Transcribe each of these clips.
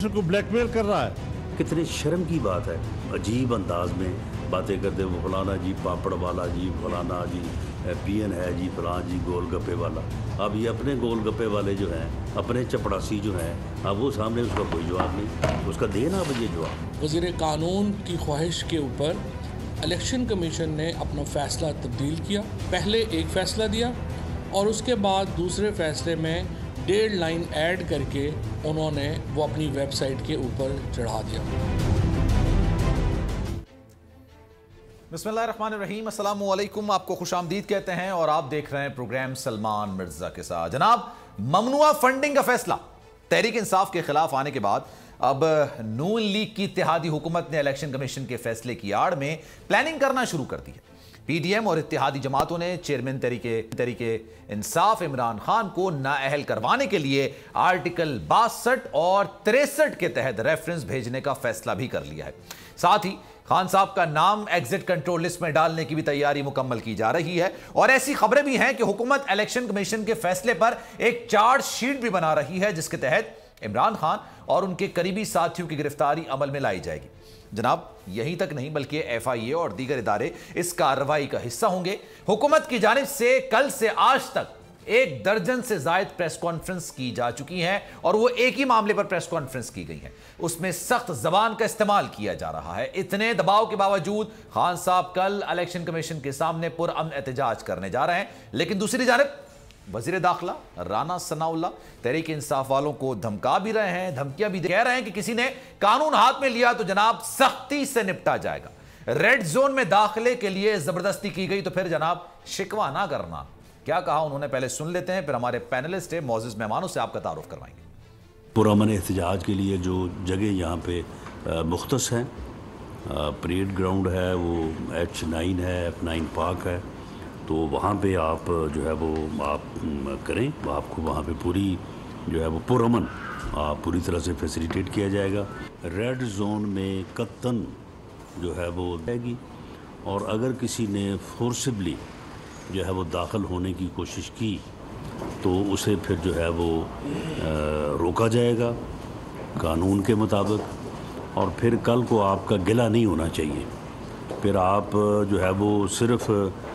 को ब्लैकमेल कर रहा है। कितनी शर्म की बात है, अजीब अंदाज में बातें करते, वो फलाना जी पापड़ वाला जी, फलाना जी पीएन है जी, फलाना जी गोलगप्पे वाला। अब ये अपने गोलगप्पे वाले जो हैं, अपने चपड़ासी जो हैं, अब वो सामने उसका कोई जवाब नहीं, उसका देना अब ये जवाब। वज़ीर कानून की ख्वाहिश के ऊपर इलेक्शन कमीशन ने अपना फ़ैसला तब्दील किया। पहले एक फ़ैसला दिया और उसके बाद दूसरे फ़ैसले में 1.5 लाइन ऐड करके उन्होंने वो अपनी वेबसाइट के ऊपर चढ़ा दिया। बिस्मिल्लाहिर्रहमानिर्रहीम, अस्सलामु अलैकुम। आपको खुशामदीद कहते हैं और आप देख रहे हैं प्रोग्राम सलमान मिर्जा के साथ। जनाब, ममनुआ फंडिंग का फैसला तहरीक इंसाफ के खिलाफ आने के बाद अब नून लीग की इत्तेहादी हुकूमत ने इलेक्शन कमीशन के फैसले की आड़ में प्लानिंग करना शुरू कर दी है। पीडीएम और इत्तेहादी जमातों ने चेयरमैन तहरीके इंसाफ इमरान खान को नाअहल करवाने के लिए आर्टिकल 62 और 63 के तहत रेफरेंस भेजने का फैसला भी कर लिया है। साथ ही खान साहब का नाम एग्जिट कंट्रोल लिस्ट में डालने की भी तैयारी मुकम्मल की जा रही है और ऐसी खबरें भी हैं कि हुकूमत इलेक्शन कमीशन के फैसले पर एक चार्जशीट भी बना रही है, जिसके तहत इमरान खान और उनके करीबी साथियों की गिरफ्तारी अमल में लाई जाएगी। जनाब, यहीं तक नहीं बल्कि एफआईए और दीगर इदारे इस कार्रवाई का हिस्सा होंगे। हुकूमत की जानिब से कल से आज तक 1 दर्जन से जायद प्रेस कॉन्फ्रेंस की जा चुकी हैं और वो एक ही मामले पर प्रेस कॉन्फ्रेंस की गई है। उसमें सख्त जबान का इस्तेमाल किया जा रहा है। इतने दबाव के बावजूद खान साहब कल इलेक्शन कमीशन के सामने पुरअमन एहतजाज करने जा रहे हैं, लेकिन दूसरी जानिब वजीर दाखिला राना सनाउल्लाह तहरीक इंसाफ वालों को धमका भी रहे हैं, धमकियां भी कह रहे हैं कि किसी ने कानून हाथ में लिया तो जनाब सख्ती से निपटा जाएगा। रेड जोन में दाखिले के लिए जबरदस्ती की गई तो फिर जनाब शिकवा ना करना। क्या कहा उन्होंने, पहले सुन लेते हैं, फिर हमारे पैनलिस्ट है मौजूद मेहमानों से आपका तारुफ करवाएंगे। पुरअमन एहतजाज के लिए जो जगह यहाँ पे मुख्तस हैं, परेड ग्राउंड है, वो H9 है, F9 पार्क है, तो वहाँ पे आप जो है वो आप करें, आपको वहाँ पे पूरी जो है वो पुरअमन पूरी तरह से फैसिलिटेट किया जाएगा। रेड जोन में कत्तन जो है वो जाएगी और अगर किसी ने फोर्सिबली जो है वो दाखिल होने की कोशिश की तो उसे फिर जो है वो रोका जाएगा कानून के मुताबिक। और फिर कल को आपका गिला नहीं होना चाहिए, फिर आप जो है वो सिर्फ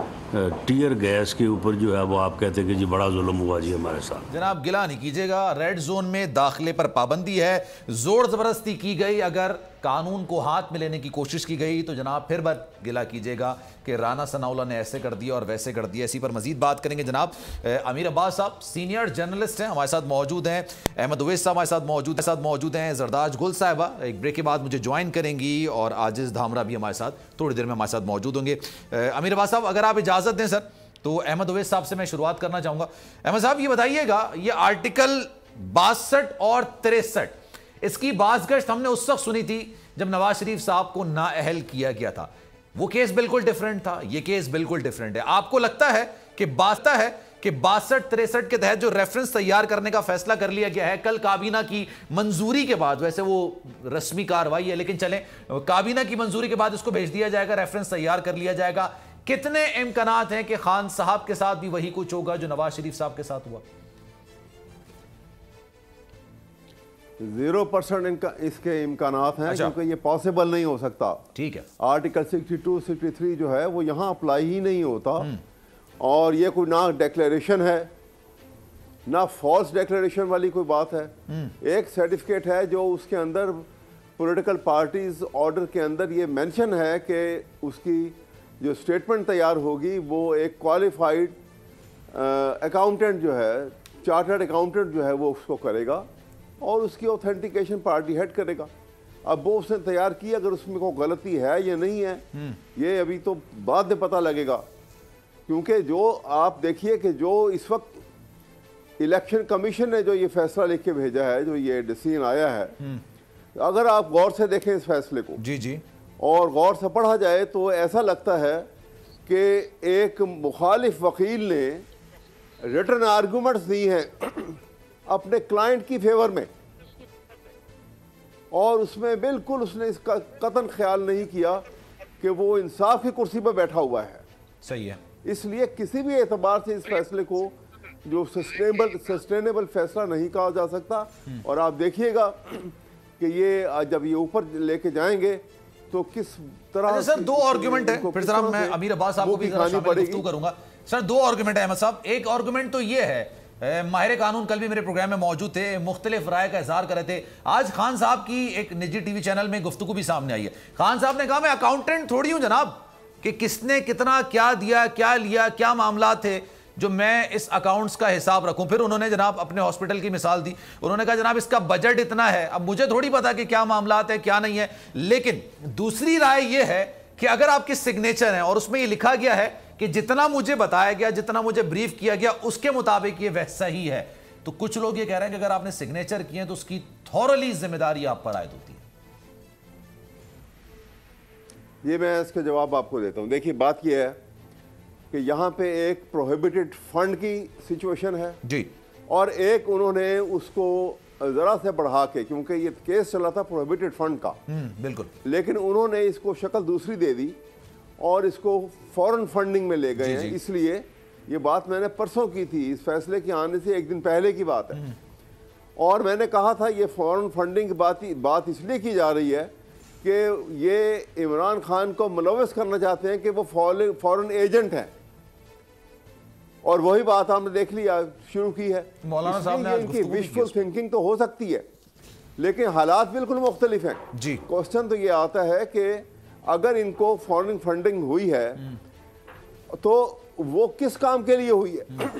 टीयर गैस के ऊपर जो है वो आप कहते हैं कि जी बड़ा जुल्म हुआ जी हमारे साथ। जनाब, गिला नहीं कीजिएगा। रेड जोन में दाखिले पर पाबंदी है, जोर जबरदस्ती की गई, अगर कानून को हाथ में लेने की कोशिश की गई तो जनाब फिर बार गिला कीजिएगा कि राना सनाउल्लाह ने ऐसे कर दिया और वैसे कर दिया। इसी पर मजीद बात करेंगे। जनाब अमीर अब्बास साहब सीनियर जर्नलिस्ट हैं, हमारे साथ मौजूद हैं। अहमद उवैस साहब हमारे साथ मौजूद हैं। जरदाज गुल साहिबा एक ब्रेक के बाद मुझे ज्वाइन करेंगी और आजिज धामरा भी हमारे साथ थोड़ी देर में हमारे साथ मौजूद होंगे। अमीर अब्बास साहब, अगर आप इजाज़त दें सर, तो अहमद उवैस साहब से मैं शुरुआत करना चाहूँगा। अहमद साहब, ये बताइएगा, ये आर्टिकल 62 और 63 इसकी बाज़गश्त हमने उस वक्त सुनी थी जब नवाज शरीफ साहब को नाअहल किया गया था। वो केस बिल्कुल डिफरेंट था, ये केस बिल्कुल डिफरेंट है। आपको लगता है कि 62-63 के तहत जो रेफरेंस तैयार करने का फैसला कर लिया गया है कल काबीना की मंजूरी के बाद, वैसे वो रस्मी कार्रवाई है लेकिन चलें, काबीना की मंजूरी के बाद इसको भेज दिया जाएगा, रेफरेंस तैयार कर लिया जाएगा, कितने इम्कानात हैं कि खान साहब के साथ भी वही कुछ होगा जो नवाज शरीफ साहब के साथ हुआ? 0% इनका इसके इम्कानात हैं। अच्छा। क्योंकि ये पॉसिबल नहीं हो सकता। ठीक है। आर्टिकल 62, 63 जो है वो यहाँ अप्लाई ही नहीं होता और ये कोई ना डिक्लेरेशन है ना फॉल्स डिक्लेरेशन वाली कोई बात है। एक सर्टिफिकेट है जो उसके अंदर पॉलिटिकल पार्टीज ऑर्डर के अंदर ये मेंशन है कि उसकी जो स्टेटमेंट तैयार होगी वो एक क्वालिफाइड अकाउंटेंट जो है, चार्टर्ड अकाउंटेंट जो है वो उसको करेगा और उसकी ऑथेंटिकेशन पार्टी हेड करेगा। अब वो उसने तैयार की, अगर उसमें कोई गलती है या नहीं है ये अभी तो बाद में पता लगेगा। क्योंकि जो आप देखिए कि जो इस वक्त इलेक्शन कमीशन ने जो ये फैसला लिख के भेजा है, जो ये डिसीजन आया है, अगर आप गौर से देखें इस फैसले को जी और गौर से पढ़ा जाए तो ऐसा लगता है कि एक मुखालिफ वकील ने रिटर्न आर्गूमेंट्स दी हैं अपने क्लाइंट की फेवर में और उसमें बिल्कुल उसने इसका कतन ख्याल नहीं किया कि वो इंसाफ की कुर्सी पर बैठा हुआ है। सही है। इसलिए किसी भी एतबार से इस फैसले को जो सस्टेनेबल फैसला नहीं कहा जा सकता। और आप देखिएगा कि ये जब ये ऊपर लेके जाएंगे तो किस तरह। सर दो आर्गुमेंट है, फिर जरा मैं अमीर अब्बास साहब को भी शामिल करूंगा। सर दो आर्गुमेंट है अहमद साहब। एक आर्गुमेंट तो ये है, माहिर कानून कल भी मेरे प्रोग्राम में मौजूद थे, मुख्तलिफ राय का इजहार कर रहे थे। आज खान साहब की एक निजी टीवी चैनल में गुफ्तगू भी सामने आई है। खान साहब ने कहा मैं अकाउंटेंट थोड़ी हूं जनाब कि किसने कितना क्या दिया, क्या लिया, क्या मामला थे जो मैं इस अकाउंट्स का हिसाब रखूं। फिर उन्होंने जनाब अपने हॉस्पिटल की मिसाल दी। उन्होंने कहा जनाब इसका बजट इतना है, अब मुझे थोड़ी पता कि क्या मामलात है क्या नहीं है। लेकिन दूसरी राय यह है कि अगर आपके सिग्नेचर हैं और उसमें यह लिखा गया है कि जितना मुझे बताया गया, जितना मुझे ब्रीफ किया गया, उसके मुताबिक ये वैसा ही है, तो कुछ लोग ये कह रहे हैं कि अगर आपने सिग्नेचर किए तो उसकी थॉरली जिम्मेदारी आप पर आयद होती है। ये मैं इसका जवाब आपको देता हूं। देखिए बात यह है कि यहाँ पे एक प्रोहिबिटेड फंड की सिचुएशन है जी, और एक उन्होंने उसको जरा से बढ़ा के, क्योंकि ये केस चला था प्रोहिबिटेड फंड का, बिल्कुल, लेकिन उन्होंने इसको शक्ल दूसरी दे दी और इसको फॉरेन फंडिंग में ले गए हैं। इसलिए ये बात मैंने परसों की थी, इस फैसले के आने से एक दिन पहले की बात है, और मैंने कहा था ये फॉरेन फंडिंग की बात इसलिए की जा रही है कि ये इमरान खान को मुलव्वस करना चाहते हैं कि वो फॉरेन एजेंट हैं, और वही बात हमने देख लिया शुरू की है। मौलाना साहब ने इनकी विशफुल थिंकिंग तो हो सकती है, लेकिन हालात बिल्कुल मुख्तलिफ हैं जी। क्वेश्चन तो ये आता है कि अगर इनको फॉरेन फंडिंग हुई है तो वो किस काम के लिए हुई है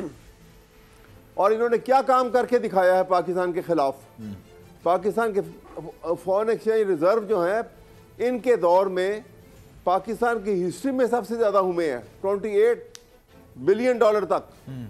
और इन्होंने क्या काम करके दिखाया है पाकिस्तान के खिलाफ। पाकिस्तान के फॉरेन एक्सचेंज रिजर्व जो है इनके दौर में पाकिस्तान की हिस्ट्री में सबसे ज्यादा हुए हैं, 28 बिलियन डॉलर तक।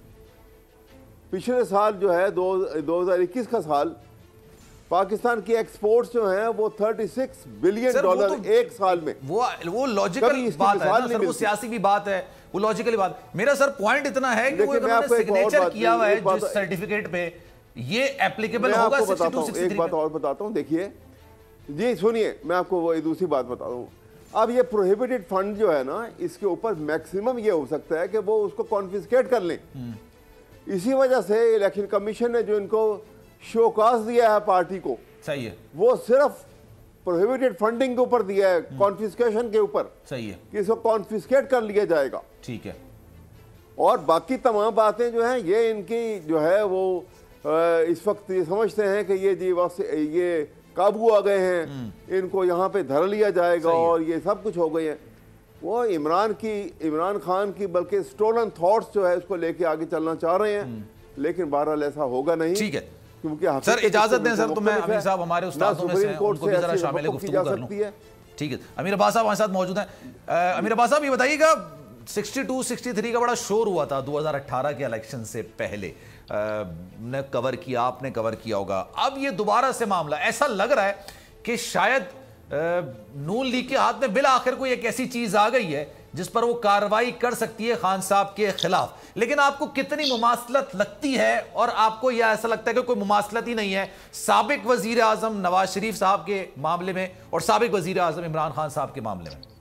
पिछले साल जो है 2021 का साल, पाकिस्तान की एक्सपोर्ट्स जो हैं वो 36 बिलियन डॉलर तो एक साल में। वो लॉजिकल बात है ना सर, वो सियासी भी बात है, वो लॉजिकली बात। मेरा सर पॉइंट इतना है कि वो उन्होंने सिग्नेचर किया हुआ है जिस सर्टिफिकेट पे, ये एप्लीकेबल होगा 6263। एक बात और बताता हूं, देखिए जी सुनिए, मैं आपको वो दूसरी बात बताता हूं। अब ये प्रोहिबिटेड फंड जो है ना, इसके ऊपर मैक्सिमम ये हो सकता है कि वो उसको कॉन्फिस्केट कर लें। इसी वजह से इलेक्शन कमीशन ने जो इनको शोकाज दिया है पार्टी को, सही है, वो सिर्फ प्रोहिबिटेड फंडिंग के ऊपर दिया है, कॉन्फिस्केशन के ऊपर, सही है, कि इसको कॉन्फिस्केट कर लिया जाएगा। ठीक है, और बाकी तमाम बातें जो हैं ये इनकी जो है वो इस वक्त ये समझते हैं कि ये जी बस ये काबू आ गए हैं, इनको यहाँ पे धर लिया जाएगा और ये सब कुछ हो गए हैं। वो इमरान खान की बल्कि स्टोलन थॉट्स जो है उसको लेके आगे चलना चाह रहे हैं, लेकिन बहरहाल ऐसा होगा नहीं। ठीक है, क्योंकि सर इजाजत दें सर, तो मैं अमीर साहब हमारे उस्तादों में से हैं, उनको भी जरा शामिल गुफ्तगू कर लूं। ठीक है, अमीर अब्बास साहब हमारे साथ मौजूद हैं। अमीर अब्बास साहब ये बताइएगा, 62-63 का बड़ा शोर हुआ था 2018 के इलेक्शन से पहले, ने कवर किया, आपने कवर किया होगा। अब ये दोबारा से मामला ऐसा लग रहा है कि शायद नून लीग के हाथ में बिल आखिर कोई एक ऐसी चीज आ गई है जिस पर वो कार्रवाई कर सकती है खान साहब के खिलाफ। लेकिन आपको कितनी मुमासलत लगती है, और आपको यह ऐसा लगता है कि कोई मुमासलत ही नहीं है साबिक वजीर आजम नवाज शरीफ साहब के मामले में और साबिक वजीर आजम इमरान खान साहब के मामले में?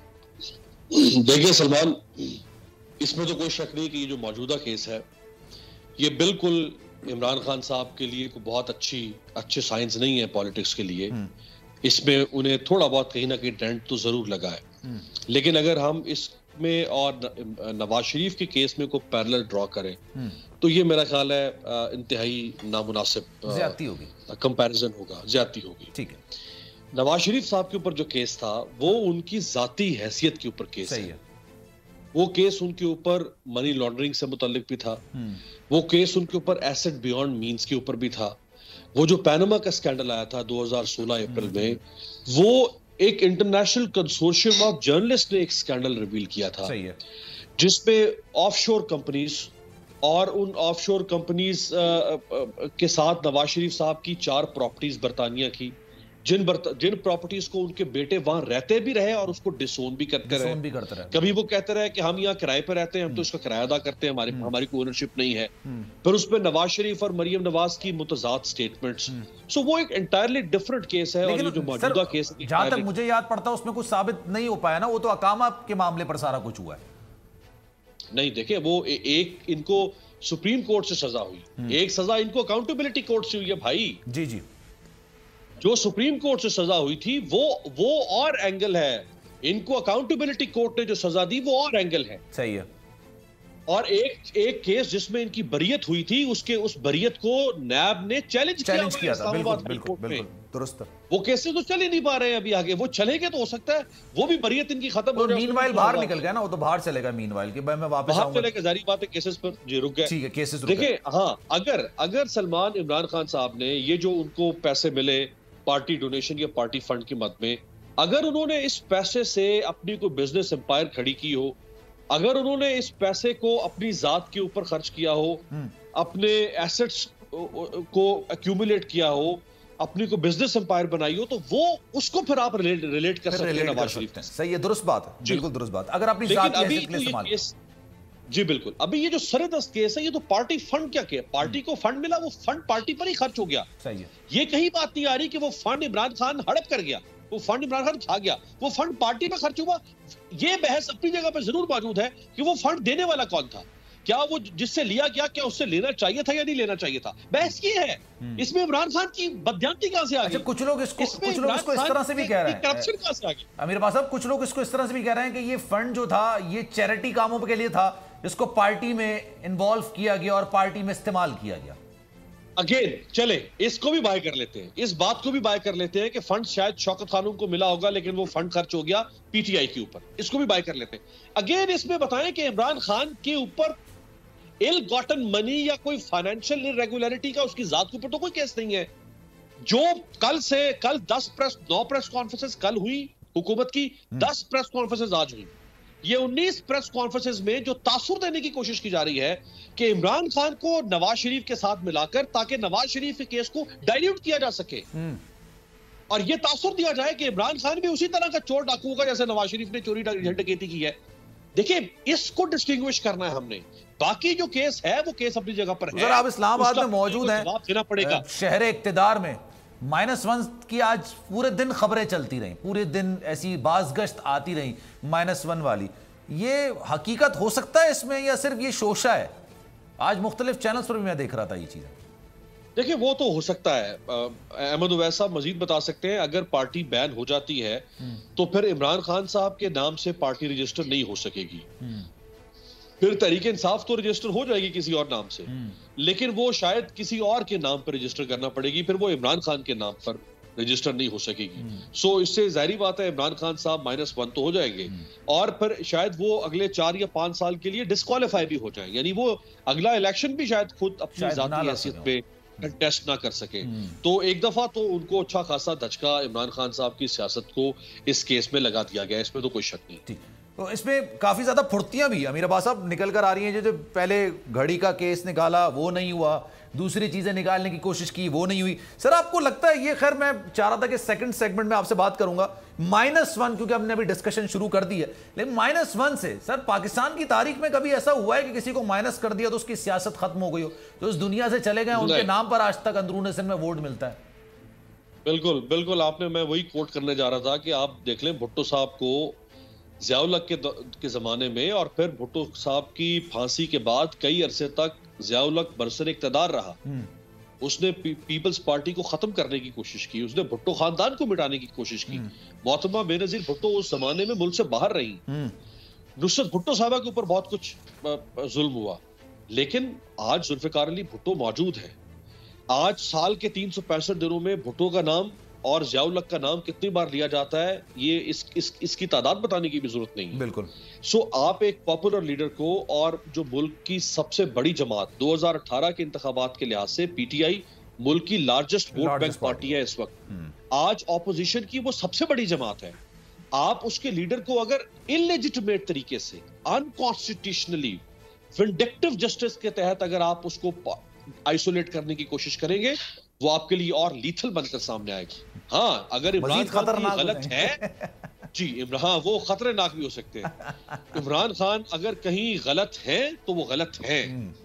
देखिए सलमान, इसमें तो कोई शक नहीं कि ये जो मौजूदा केस है ये बिल्कुल इमरान खान साहब के लिए कोई बहुत अच्छे साइंस नहीं है पॉलिटिक्स के लिए। इसमें उन्हें थोड़ा बहुत कहीं ना कहीं डेंट तो जरूर लगा है, लेकिन अगर हम इसमें और नवाज शरीफ के केस में कोई पैरेलल ड्रॉ करें तो ये मेरा ख्याल है इंतहाई नामुनासिब ज्यादती होगी, कंपैरिजन होगा, ज्यादती होगी। ठीक है, नवाज शरीफ साहब के ऊपर जो केस था वो उनकी जाती हैसियत के ऊपर केस है। वो केस उनके ऊपर मनी लॉन्ड्रिंग से मुतल्लिक भी था, वो केस उनके ऊपर एसेट बियॉन्ड मींस के ऊपर भी था। वो जो पैनामा का स्कैंडल आया था 2016 अप्रैल में, वो एक इंटरनेशनल कंसोर्शियम ऑफ जर्नलिस्ट ने एक स्कैंडल रिवील किया था, जिसमें ऑफशोर कंपनीज और उन ऑफशोर कंपनीज के साथ नवाज शरीफ साहब की 4 प्रॉपर्टीज बरतानिया की, जिन प्रॉपर्टीज को उनके बेटे वहां रहते भी रहे और उसको डिसोन भी करते रहे। कभी वो कहते रहे कि हम यहाँ किराए पर रहते हैं, हम तो इसका किराया अदा करते हैं, हमारी कोई ओनरशिप नहीं है। फिर उसमें नवाज शरीफ और मरियम नवाज की मुतजाद स्टेटमेंट्स। सो वो एक एंटायरली डिफरेंट केस है। और जो मौजूदा केस है, जहां तक मुझे याद पड़ता है उसमें कुछ साबित नहीं हो पाया ना, वो तो अकामा के मामले पर सारा कुछ हुआ है। नहीं, देखिए वो एक इनको सुप्रीम कोर्ट से सजा हुई, एक सजा इनको अकाउंटेबिलिटी कोर्ट से हुई है भाई। जी जी, जो सुप्रीम कोर्ट से सजा हुई थी वो और एंगल है, इनको अकाउंटेबिलिटी कोर्ट ने जो सजा दी वो और एंगल है। सही है। और एक केस जिसमें इनकी बरियत हुई थी, उस बरियत को नैब ने चैलेंज किया था। बिल्कुल दुरुस्त। वो केसेस तो चल ही नहीं पा रहे हैं अभी आगे, वो चलेंगे तो हो सकता है वो भी बरियत इनकी खत्म हो जाए। मीनवाइल बाहर निकल गया ना, वो तो बाहर चलेगा मीनवाइल के, मैं वापस बाहर चलेगा, जारी बात है केसेस पर। जी रुक गए, ठीक है, केसेस देखिए। हाँ, अगर सलमान इमरान खान साहब ने ये जो उनको पैसे मिले पार्टी डोनेशन या पार्टी फंड की मद में, अगर उन्होंने इस पैसे से अपनी कोई बिजनेस एम्पायर खड़ी की हो, अगर उन्होंने इस पैसे को अपनी जात के ऊपर खर्च किया हो, अपने एसेट्स को एक्यूमुलेट किया हो, अपनी को बिजनेस एम्पायर बनाई हो, तो वो उसको फिर आप रिलेट कर सकते हैं नवाज शरीफ। सही है, दुरुस्त बात है, बिल्कुल दुरुस्त बात। अगर अपनी जात के लिए इस्तेमाल, जी बिल्कुल। अभी ये जो सरदस्त केस है, ये तो पार्टी फंड क्या किया, पार्टी को फंड मिला, वो फंड पार्टी पर ही खर्च हो गया। सही है। ये कहीं बात नहीं आ रही कि वो फंड इमरान खान हड़प कर गया, वो फंड इमरान खान खा गया, वो फंड पार्टी में खर्च हुआ। ये बहस अपनी जगह पर जरूर मौजूद है कि वो फंड देने वाला कौन था, क्या वो जिससे लिया गया, क्या उससे लेना चाहिए था या नहीं लेना चाहिए था। बहस ये है, इसमें इमरान खान की बदयांती कहां से आ गई? कुछ लोग इसको इस तरह से भी कह रहे हैं, करप्शन कहां से आ गई? अमीर अब्बास साहब, कुछ लोग इसको इस तरह से भी कह रहे हैं कि ये फंड जो था ये चैरिटी कामों के लिए था, इसको पार्टी में इन्वॉल्व किया गया और पार्टी में इस्तेमाल किया गया। अगेन चले, इसको भी बाय कर लेते हैं, इस बात को भी बाय कर लेते हैं कि फंड शायद शौकत खानों को मिला होगा, लेकिन वो फंड खर्च हो गया पीटीआई के ऊपर, इसको भी बाय कर लेते हैं। अगेन इसमें बताएं कि इमरान खान के ऊपर इल गॉटन मनी या कोई फाइनेंशियल इरेगुलरिटी का उसकी जात के ऊपर तो कोई केस नहीं है। जो कल 9 प्रेस कॉन्फ्रेंसेस कल हुई हुकूमत की, 10 प्रेस कॉन्फ्रेंसेस आज हुई, ये 19 प्रेस कॉन्फ्रेंसेस में जो तासुर देने की कोशिश की जा रही है कि इमरान खान को नवाज शरीफ के साथ मिलाकर, ताकि नवाज शरीफ के केस को डाइल्यूट किया जा सके और ये तासुर दिया जाए कि इमरान खान भी उसी तरह का चोर डाकू होगा जैसे नवाज शरीफ ने चोरी डकैती की है। देखिए, इसको डिस्टिंग्विश करना है हमने। बाकी जो केस है वो केस अपनी जगह पर है। आप इस्लामाबाद में मौजूद हैं, जवाब देना पड़ेगा। शहर इक्तिदार में -1 की आज पूरे दिन खबरें चलती रही, पूरे दिन ऐसी बाज़गश्त आती रही -1 वाली। ये हकीकत हो सकता है इसमें या सिर्फ ये शोशा है? आज मुख्तलिफ चैनल्स पर भी मैं देख रहा था ये चीज़। देखिए, वो तो हो सकता है। अहमद उवैस साहब मजीद बता सकते हैं। अगर पार्टी बैन हो जाती है तो फिर इमरान खान साहब के नाम से पार्टी रजिस्टर नहीं हो सकेगी, फिर तहरीक इंसाफ तो रजिस्टर हो जाएगी किसी और नाम से, लेकिन वो शायद किसी और के नाम पर रजिस्टर करना पड़ेगी, फिर वो इमरान खान के नाम पर रजिस्टर नहीं हो सकेगी। सो इससे जाहिर बात है इमरान खान साहब -1 तो हो जाएंगे और फिर शायद वो अगले 4 या 5 साल के लिए डिस्क्वालीफाई भी हो जाए, यानी वो अगला इलेक्शन भी शायद खुद अपनी जाती हैसियत पे कंटेस्ट ना कर सके। तो एक दफा तो उनको अच्छा खासा धचका इमरान खान साहब की सियासत को इस केस में लगा दिया गया, इसमें तो कोई शक नहीं। तो इसमें काफी ज्यादा फुर्तियां भी अमीर अब्बास साहब निकल कर आ रही हैं। जो पहले घड़ी का केस निकाला वो नहीं हुआ, दूसरी चीजें निकालने की कोशिश की वो नहीं हुई। सर आपको लगता है ये, खैर मैं चाह रहा था कि सेकंड सेगमेंट में आपसे बात करूंगा -1, क्योंकि हमने अभी डिस्कशन शुरू कर दी है, लेकिन -1 से सर पाकिस्तान की तारीख में कभी ऐसा हुआ है कि किसी को माइनस कर दिया तो उसकी सियासत खत्म हो गई हो, तो इस दुनिया से चले गए, उनके नाम पर आज तक अंदरून सिंध में वोट मिलता है? बिल्कुल बिल्कुल, आपने, मैं वही कोट करने जा रहा था कि आप देख लें भुट्टो साहब को ज़ियाउल-हक के जमाने में और फिर भुट्टो साहब की फांसी के बाद कई अरसे तक ज़ियाउल-हक बरसर इक़्तिदार रहा। उसने पीपल्स पार्टी को खत्म करने की कोशिश की, उसने भुट्टो खानदान को मिटाने की कोशिश की। मोहतरमा बेनज़ीर भुट्टो उस जमाने में मुल्क से बाहर रही। नुसरत भुट्टो साहबा के ऊपर बहुत कुछ जुल्म हुआ, लेकिन आज जुल्फ़िकार अली भुट्टो मौजूद है। आज साल के 365 दिनों में भुट्टो का नाम और ज़ियाउल-हक का नाम कितनी बार लिया जाता है, ये इसकी तादाद बताने की भी जरूरत नहीं है। बिल्कुल। सो आप एक पॉपुलर लीडर को, और जो मुल्क की सबसे बड़ी जमात 2018 के इंतखाबात के लिहाज से पीटीआई मुल्क की लार्जेस्ट वोट बैंक पार्टी है इस वक्त, आज ऑपोजिशन की वो सबसे बड़ी जमात है। आप उसके लीडर को अगर इलेजिटिमेट तरीके से, अनकॉन्स्टिट्यूशनली, विंडिक्टिव जस्टिस के तहत अगर आप उसको आइसोलेट करने की कोशिश करेंगे, वो आपके लिए और लीथल बनकर सामने आएगी। हाँ, अगर इमरान खान गलत है जी, हाँ वो खतरनाक भी हो सकते हैं। इमरान खान अगर कहीं गलत है तो वो गलत है।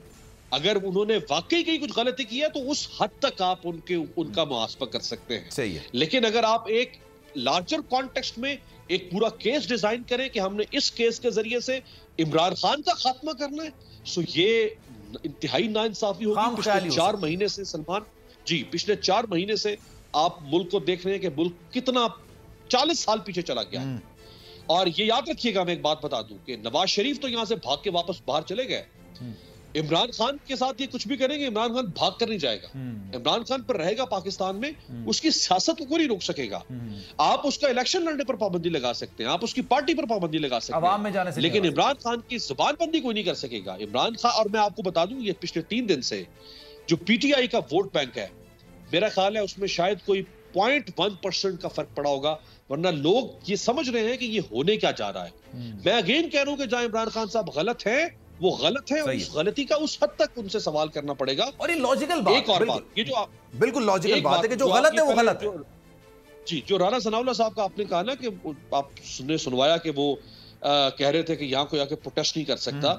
अगर उन्होंने वाकई कहीं कुछ गलती की है तो उस हद तक आप उनका मुआसफा कर सकते हैं। सही है। लेकिन अगर आप एक लार्जर कॉन्टेक्स्ट में एक पूरा केस डिजाइन करें कि हमने इस केस के जरिए से इमरान खान का खात्मा करना है, सो ये इंतहाई नाइंसाफी होगी। पिछले 4 महीने से सलमान जी, पिछले 4 महीने से आप मुल्क को देख रहे हैं कि मुल्क कितना 40 साल पीछे चला गया है। और ये याद रखिएगा, मैं एक बात बता दूं कि नवाज शरीफ तो यहां से भाग के वापस बाहर चले गए। इमरान खान के साथ ये कुछ भी करेंगे, इमरान खान भाग कर नहीं जाएगा। इमरान खान पर रहेगा पाकिस्तान में, उसकी सियासत को कोई नहीं रोक सकेगा। आप उसका इलेक्शन लड़ने पर पाबंदी लगा सकते हैं, आप उसकी पार्टी पर पाबंदी लगा सकते अवाम में जाने से, लेकिन इमरान खान की जुबानबंदी कोई नहीं कर सकेगा। इमरान खान, और मैं आपको बता दूं, ये पिछले 3 दिन से जो पीटीआई का वोट बैंक है, मेरा ख्याल है उसमें शायद कोई 0.1% का फर्क पड़ा होगा, वरना लोग ये समझ रहे हैं कि ये होने क्या जा रहा है। मैं अगेन कह रहा हूं कि जहां इमरान खान साहब गलत है वो गलत है, और उस गलती का उस हद तक उनसे सवाल करना पड़ेगा। और ये लॉजिकल बात, एक और बात, ये जो बिल्कुल लॉजिकल बात है कि जो गलत है वो गलत है। जी, जो राना सनाउल्लाह साहब का आपने कहा ना कि आपने सुनवाया कि वो कह रहे थे कि यहाँ कोई आके प्रोटेस्ट नहीं कर सकता,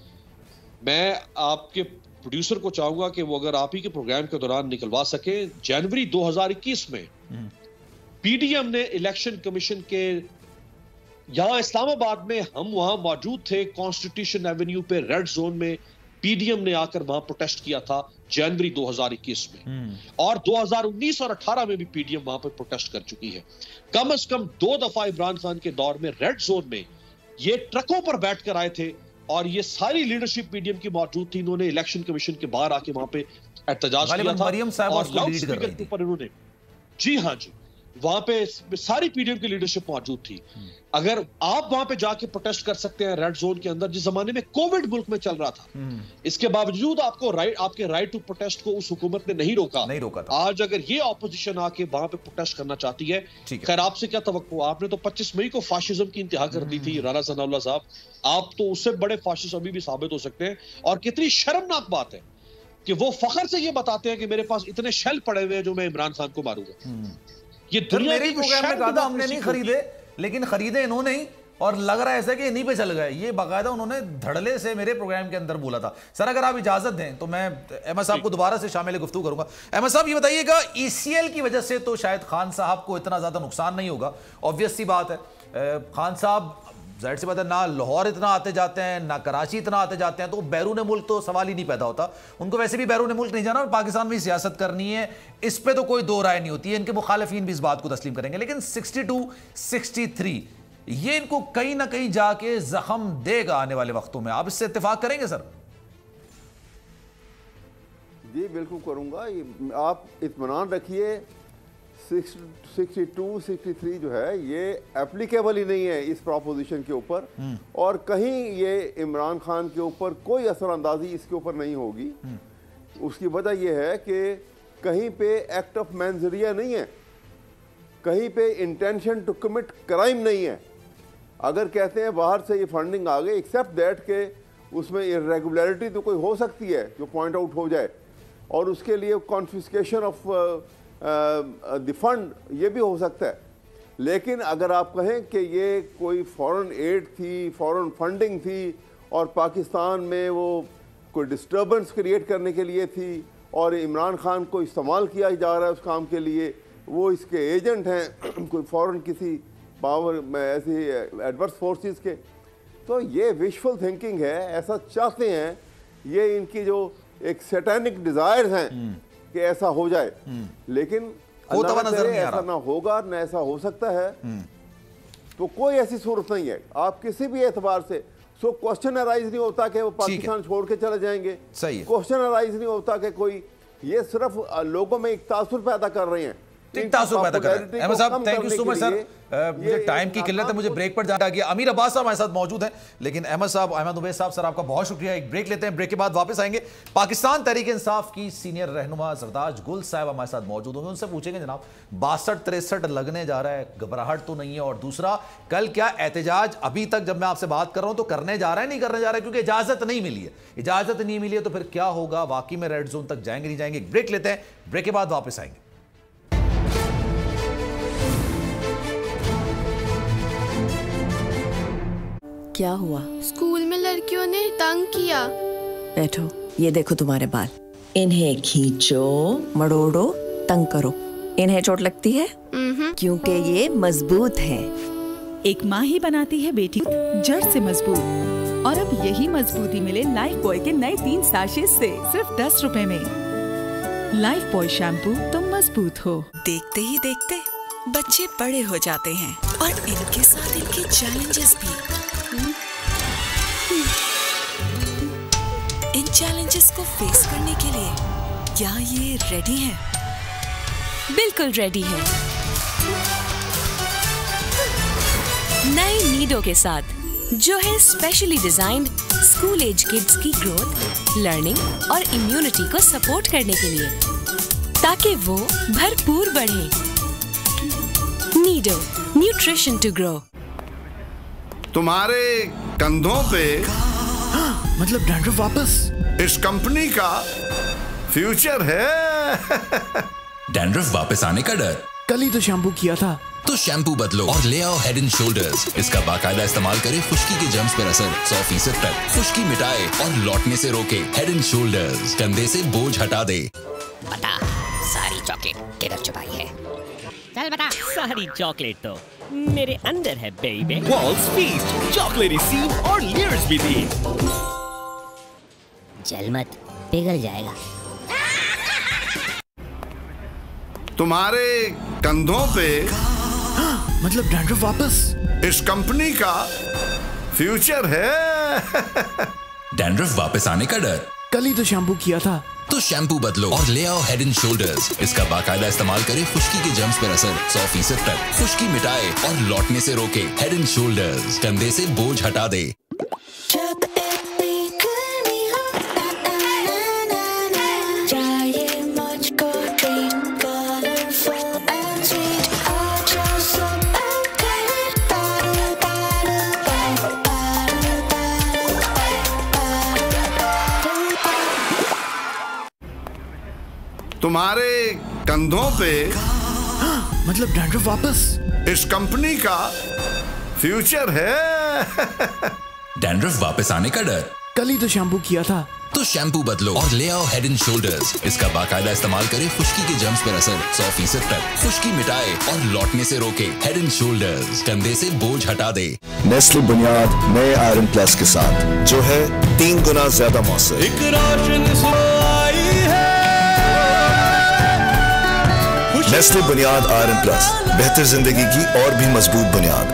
मैं आपके प्रोड्यूसर को चाहूंगा कि वो अगर आप ही के प्रोग्राम के दौरान निकलवा सके, जनवरी 2021 में पीडीएम ने इलेक्शन कमीशन के यहां इस्लामाबाद में, हम वहां मौजूद थे कॉन्स्टिट्यूशन एवेन्यू पे रेड जोन में, पीडीएम ने आकर वहां प्रोटेस्ट किया था जनवरी 2021 में। और 2019 और 18 में भी पीडीएम वहां पर प्रोटेस्ट कर चुकी है। कम से कम 2 दफा इमरान खान के दौर में रेड जोन में ये ट्रकों पर बैठकर आए थे, और ये सारी लीडरशिप पीडीएम की मौजूद थी। इन्होंने इलेक्शन कमीशन के बाहर आके वहां पे एहतजाज किया था, और लाउड स्पीकर के ऊपर इन्होंने, जी हाँ जी, वहां पे सारी पीडीएम की लीडरशिप मौजूद थी। अगर आप वहां पे जाके प्रोटेस्ट कर सकते हैं रेड जोन के अंदर, जिस जमाने में कोविड मुल्क में चल रहा था, इसके बावजूद आपके राइट टू प्रोटेस्ट को उस हुकूमत ने नहीं रोका था। आज अगर ये ऑपोजिशन आके वहां पे प्रोटेस्ट करना चाहती है, खैर आपसे क्या तवक्को, आपने तो 25 मई को फाशिज्म की इंतहा कर दी थी राना सनाउल्लाह साहब, आप तो उससे बड़े फाशिस्ट अभी भी साबित हो सकते हैं। और कितनी शर्मनाक बात है कि वो फखर से ये बताते हैं कि मेरे पास इतने शेल पड़े हुए हैं जो मैं इमरान खान को मारूंगा। ये दुनिया मेरे प्रोग्राम में कहा था हमने नहीं खरीदे, लेकिन खरीदे इन्होंने ही, और लग रहा है ऐसा कि इन्हीं पे चल गए। ये बाकायदा उन्होंने धड़ल्ले से मेरे प्रोग्राम के अंदर बोला था। सर अगर आप इजाजत दें तो मैं अहमद साहब को दोबारा से शामिल गुफ्तगू करूंगा। अहमद साहब ये बताइएगा, ईसीएल की वजह से तो शायद खान साहब को इतना ज्यादा नुकसान नहीं होगा, ऑब्वियस सी बात है। खान साहब जाहिर सी बात है, ना लाहौर इतना आते जाते हैं, ना कराची इतना आते जाते हैं, तो बैरून मुल्क तो सवाल ही नहीं पैदा होता। उनको वैसे भी बैरून मुल्क नहीं जाना और पाकिस्तान में सियासत करनी है, इस पे तो कोई दो राय नहीं होती है। इनके मुखालिफिन भी इस बात को तस्लीम करेंगे। लेकिन 62-63 ये इनको कहीं ना कहीं जाके जख्म देगा आने वाले वक्तों में, आप इससे इत्तेफाक करेंगे सर? जी बिल्कुल करूंगा। आप इत्मीनान रखिए, 62-63 जो है ये एप्लीकेबल ही नहीं है इस प्रोपोजिशन के ऊपर, और कहीं ये इमरान खान के ऊपर कोई असरअंदाजी इसके ऊपर नहीं होगी। उसकी वजह यह है कि कहीं पे एक्ट ऑफ मैंजरिया नहीं है, कहीं पे इंटेंशन टू कमिट क्राइम नहीं है। अगर कहते हैं बाहर से ये फंडिंग आ गई, एक्सेप्ट दैट के उसमें इरेगुलरिटी तो कोई हो सकती है जो पॉइंट आउट हो जाए, और उसके लिए कॉन्फिस्केशन ऑफ द फंड ये भी हो सकता है। लेकिन अगर आप कहें कि ये कोई फॉरेन एड थी, फॉरेन फंडिंग थी, और पाकिस्तान में वो कोई डिस्टर्बेंस क्रिएट करने के लिए थी, और इमरान खान को इस्तेमाल किया जा रहा है उस काम के लिए, वो इसके एजेंट हैं कोई फॉरेन किसी पावर में ऐसी एडवर्स फोर्सेस के, तो ये विशफुल थिंकिंग है। ऐसा चाहते हैं, ये इनकी जो एक सैटेनिक डिजायर्स हैं कि ऐसा हो जाए, लेकिन अल्लाह ना करे ऐसा ना होगा, ना ऐसा हो सकता है। तो कोई ऐसी सूरत नहीं है। आप किसी भी एतबार से सो क्वेश्चन अराइज नहीं होता कि वो पाकिस्तान छोड़ के चले जाएंगे, क्वेश्चन अराइज नहीं होता कि कोई, ये सिर्फ लोगों में एक तासुर पैदा कर रहे हैं, तासुर पैदा कर रहे हैं। अहमद साहब thank you so much sir, मुझे टाइम की किल्लत है, मुझे ब्रेक पर जाना गया। अमीर अब्बास साहब हमारे साथ मौजूद हैं, लेकिन अहमद साहब, अहमद उबैद साहब, सर आपका बहुत शुक्रिया। एक ब्रेक लेते हैं, ब्रेक के बाद वापस आएंगे। पाकिस्तान तहरीक इंसाफ की सीनियर रहनुमा जरदाज गुल साहब हमारे साथ मौजूद होंगे, उनसे पूछेंगे जनाब 62-63 लगने जा रहा है, घबराहट तो नहीं है? और दूसरा, कल क्या एहतजाज अभी तक जब मैं आपसे बात कर रहा हूं तो करने जा रहा है, नहीं करने जा रहा है? क्योंकि इजाजत नहीं मिली है, इजाजत नहीं मिली है तो फिर क्या होगा? वाकई में रेड जोन तक जाएंगे नहीं जाएंगे? ब्रेक लेते हैं, ब्रेक के बाद वापस आएंगे। क्या हुआ? स्कूल में लड़कियों ने तंग किया। बैठो, ये देखो तुम्हारे बाल, इन्हें खींचो, मड़ोड़ो, तंग करो। इन्हें चोट लगती है क्योंकि ये मजबूत है। एक माँ ही बनाती है बेटी जड़ से मजबूत, और अब यही मजबूती मिले लाइफ बॉय के नए 3 साशे से सिर्फ 10 रुपए में। लाइफ बॉय शैम्पू तो मजबूत हो। देखते ही देखते बच्चे बड़े हो जाते हैं और इनके साथ इनके चैलेंजेस भी। इन चैलेंजेस को फेस करने के लिए क्या ये रेडी है? बिल्कुल रेडी है। नए नीडो के साथ, जो है specially designed school age kids की ग्रोथ, लर्निंग और इम्यूनिटी को सपोर्ट करने के लिए, ताकि वो भरपूर बढ़े। Nido, nutrition to grow. तुम्हारे कंधों पे मतलब डैंड्रफ वापस? इस कंपनी का फ्यूचर है। डैंड्रफ वापस आने का डर? कल ही तो शैम्पू किया था। तो शैम्पू बदलो और ले आओ हेड एंड शोल्डर्स। इसका बाकायदा इस्तेमाल करें खुश्की के जर्म्स पर असर 100% तक, खुश्की मिटाए और लौटने से रोके। हेड एंड शोल्डर्स, कंधे से बोझ हटा दे। बता, सारी चॉकलेट किधर छुपाई है? चल बता। सारी चॉकलेट तो मेरे अंदर है baby. Wall's Feast, chocolatey scene और लेयर्स भी थी। चल मत, पिघल जाएगा। तुम्हारे कंधों पे मतलब डैंड्रफ वापस? इस कंपनी का फ्यूचर है। डैंड्रफ वापस आने का डर? कल ही तो शैम्पू किया था। तो शैम्पू बदलो और ले आओ हेड एंड शोल्डर्स। इसका बाकायदा इस्तेमाल करें खुश्की के जर्म्स पर असर 100% तक, खुश्की मिटाए और लौटने से रोके। हेड एंड शोल्डर्स, कंधे से बोझ हटा दे। तुम्हारे कंधों पे मतलब डैंड्रफ वापस? इस कंपनी का फ्यूचर है। डैंड्रफ वापस आने का डर? कल ही तो शैम्पू किया था। तो शैम्पू बदलो और ले आओ हेड एंड शोल्डर्स। इसका बाकायदा इस्तेमाल करें खुश्की के जर्म्स पर असर 100% तक, खुश्की मिटाए और लौटने से रोके। हेड एंड शोल्डर्स, कंधे से बोझ हटा दे। नेस्ले बुनियाद नए आयरन प्लस के साथ, जो है 3 गुना ज्यादा मौसर। एक रोशन आई है। नेस्ले बुनियाद आयरन प्लस, बेहतर जिंदगी की और भी मजबूत बुनियाद।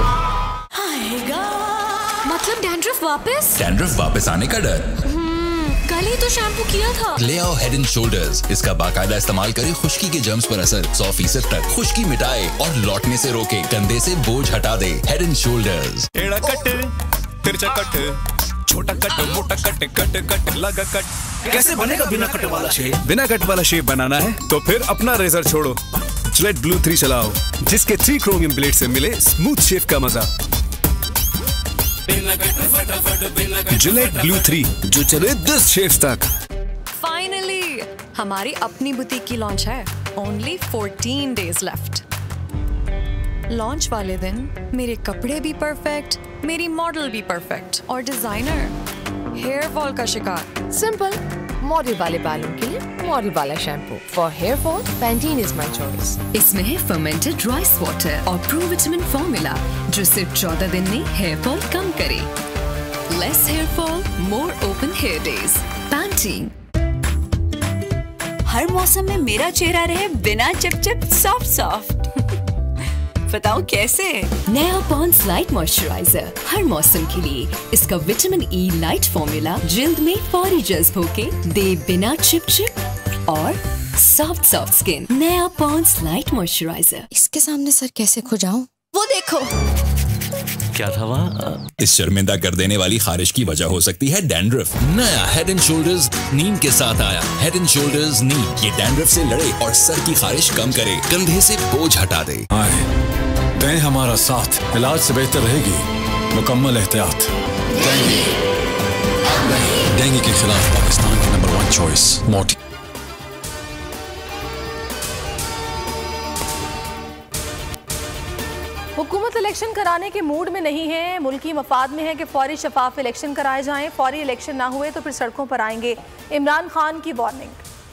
मतलब डैंड्रफ वापस? डैंड्रफ वापस आने का डर? कल ही तो शैम्पू किया था। ले आओ हेड एंड शोल्डर्स। इसका बाकायदा इस्तेमाल करें खुश्की के जर्म्स पर असर 100% तक, खुश्की मिटाए और लौटने से रोके। कंधे से बोझ हटा दे। Head and shoulders. टेढ़ा कट, तिरछा कट, छोटा कट, मोटा कट, कट कट लगा कट। कैसे बनेगा बिना कट वाला शेप? बिना कट वाला शेप बनाना है तो फिर अपना रेजर छोड़ो, जिलेट ब्लू 3 चलाओ, जिसके 3 क्रोमियम ब्लेड से मिले स्मूथ शेप का मजा। जिलेट ब्लू 3, जो चले 10 शेप्स तक। फाइनली हमारी अपनी बुटीक की लॉन्च है। Only 14 days left. लॉन्च वाले दिन मेरे कपड़े भी परफेक्ट, मेरी मॉडल भी परफेक्ट और डिजाइनर हेयर फॉल का शिकार। सिंपल, मॉडल वाले बालों के लिए मॉडल वाला shampoo. For hair fall Pantene is my choice. इसमें है फर्मेंटेड राइस वाटर और प्रोविटामिन फॉर्मूला, जो सिर्फ 14 दिन में हेयर फॉल कम करे। Less hair fall, more open hair days. Pantene. हर मौसम में मेरा चेहरा रहे बिना चिपचिप सॉफ्ट सॉफ्ट। बताओ कैसे? नया पॉन्ड्स लाइट मॉइस्चराइजर, हर मौसम के लिए। इसका विटामिन ई लाइट फॉर्मूला जिल्द में फौरी जज्ब होके दे बिना चिप और सॉफ्ट सॉफ्ट स्किन। नया पॉन्ड्स लाइट मॉइस्चराइजर। इसके सामने सर कैसे खो जाऊं? वो देखो। क्या था वहाँ? इस शर्मिंदा कर देने वाली खारिश की वजह हो सकती है डैंड्रफ। नया हेड एंड शोल्डर्स नीम के साथ आया। हेड एंड शोल्डर्स नीम, ये डैंड्रफ से लड़े और सर की खारिश कम करे, कंधे से बोझ हटा दे। दें हमारा साथ, इलाज से बेहतर रहेगी मुकम्मल एहतियात। डेंगू के खिलाफ पाकिस्तान की नंबर 1 चॉइस मोटी। हुकूमत इलेक्शन कराने के मूड में नहीं है, मुल्की मफाद में है कि फौरी शफाफ इलेक्शन कराए जाएं। फौरी इलेक्शन ना हुए तो फिर सड़कों पर आएंगे। इमरान खान की वार्निंग।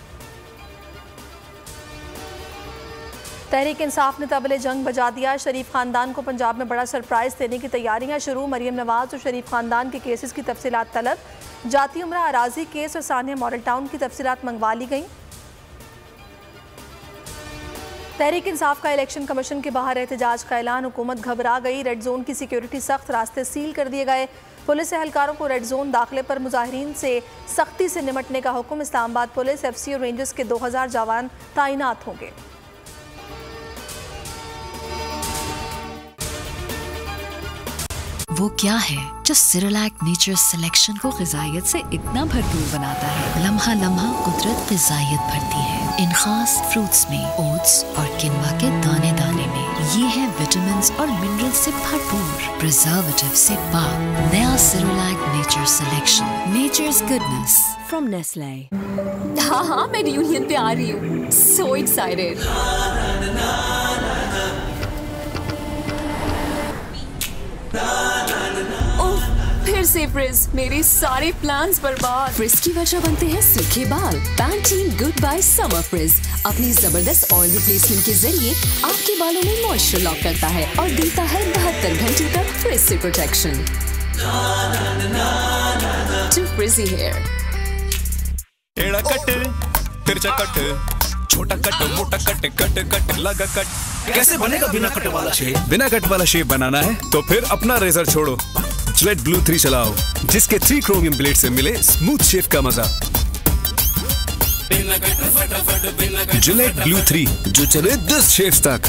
तहरीक इंसाफ ने तबले जंग बजा दिया। शरीफ खानदान को पंजाब में बड़ा सरप्राइज देने की तैयारियां शुरू। मरियम नवाज और शरीफ खानदान के केसेस की तफसीलात तलब। जाती उम्रा अराजी केस और सानिया मॉडल टाउन की तफसीलात मंगवा ली गई। तहरीक इंसाफ का इलेक्शन कमीशन के बाहर एहतजाज का ऐलान, हुकूमत घबरा गई, रेड जोन की सिक्योरिटी सख्त, रास्ते सील कर दिए गए। पुलिस एहलकारों को रेड जोन दाखिले पर मुजाहिरीन से सख्ती से निपटने का हुक्म। इस्लामाबाद पुलिस, एफसी और रेंजर्स के 2000 जवान तैनात होंगे। वो क्या है जो सिरोलैक नेचर सिलेक्शन को ग़िज़ाइयत से इतना भरपूर बनाता है? लम्हा लम्हा कुदरत ग़िज़ाइयत भरती है इन खास फ्रूट्स में, ओट्स और किनवा के दाने दाने में। ये है विटामिन्स और मिनरल्स से भरपूर, प्रिजर्वेटिव से पाक, नया Cerelac nature selection, nature's goodness from Nestle. हाँ, मैं रियूनियन पे आ रही हूँ। So excited. फिर से फ्रिज, मेरे सारे प्लान्स बर्बाद। फ्रिज की वजह बनते हैं सूखे बाल। Pantene goodbye summer frizz अपनी जबरदस्त ऑयल रिप्लेसमेंट के जरिए आपके बालों में मॉइस्चर लॉक करता है और देता है 72 घंटे तक फ्रिज से प्रोटेक्शन। To frizzy hair. एड़ा कट, तिरछा कट, छोटा कट, मोटा कट, कट कट लगा कट। कैसे बनेगा बिना कट वाला शेव? बिना कट वाला शेव बनाना है तो फिर अपना रेजर छोड़ो, जिलेट ब्लू 3 चलाओ, जिसके 3 क्रोमियम ब्लेड से मिले स्मूथ शेव का मजा। जिलेट ब्लू 3 जो चले 10 शेव्स तक।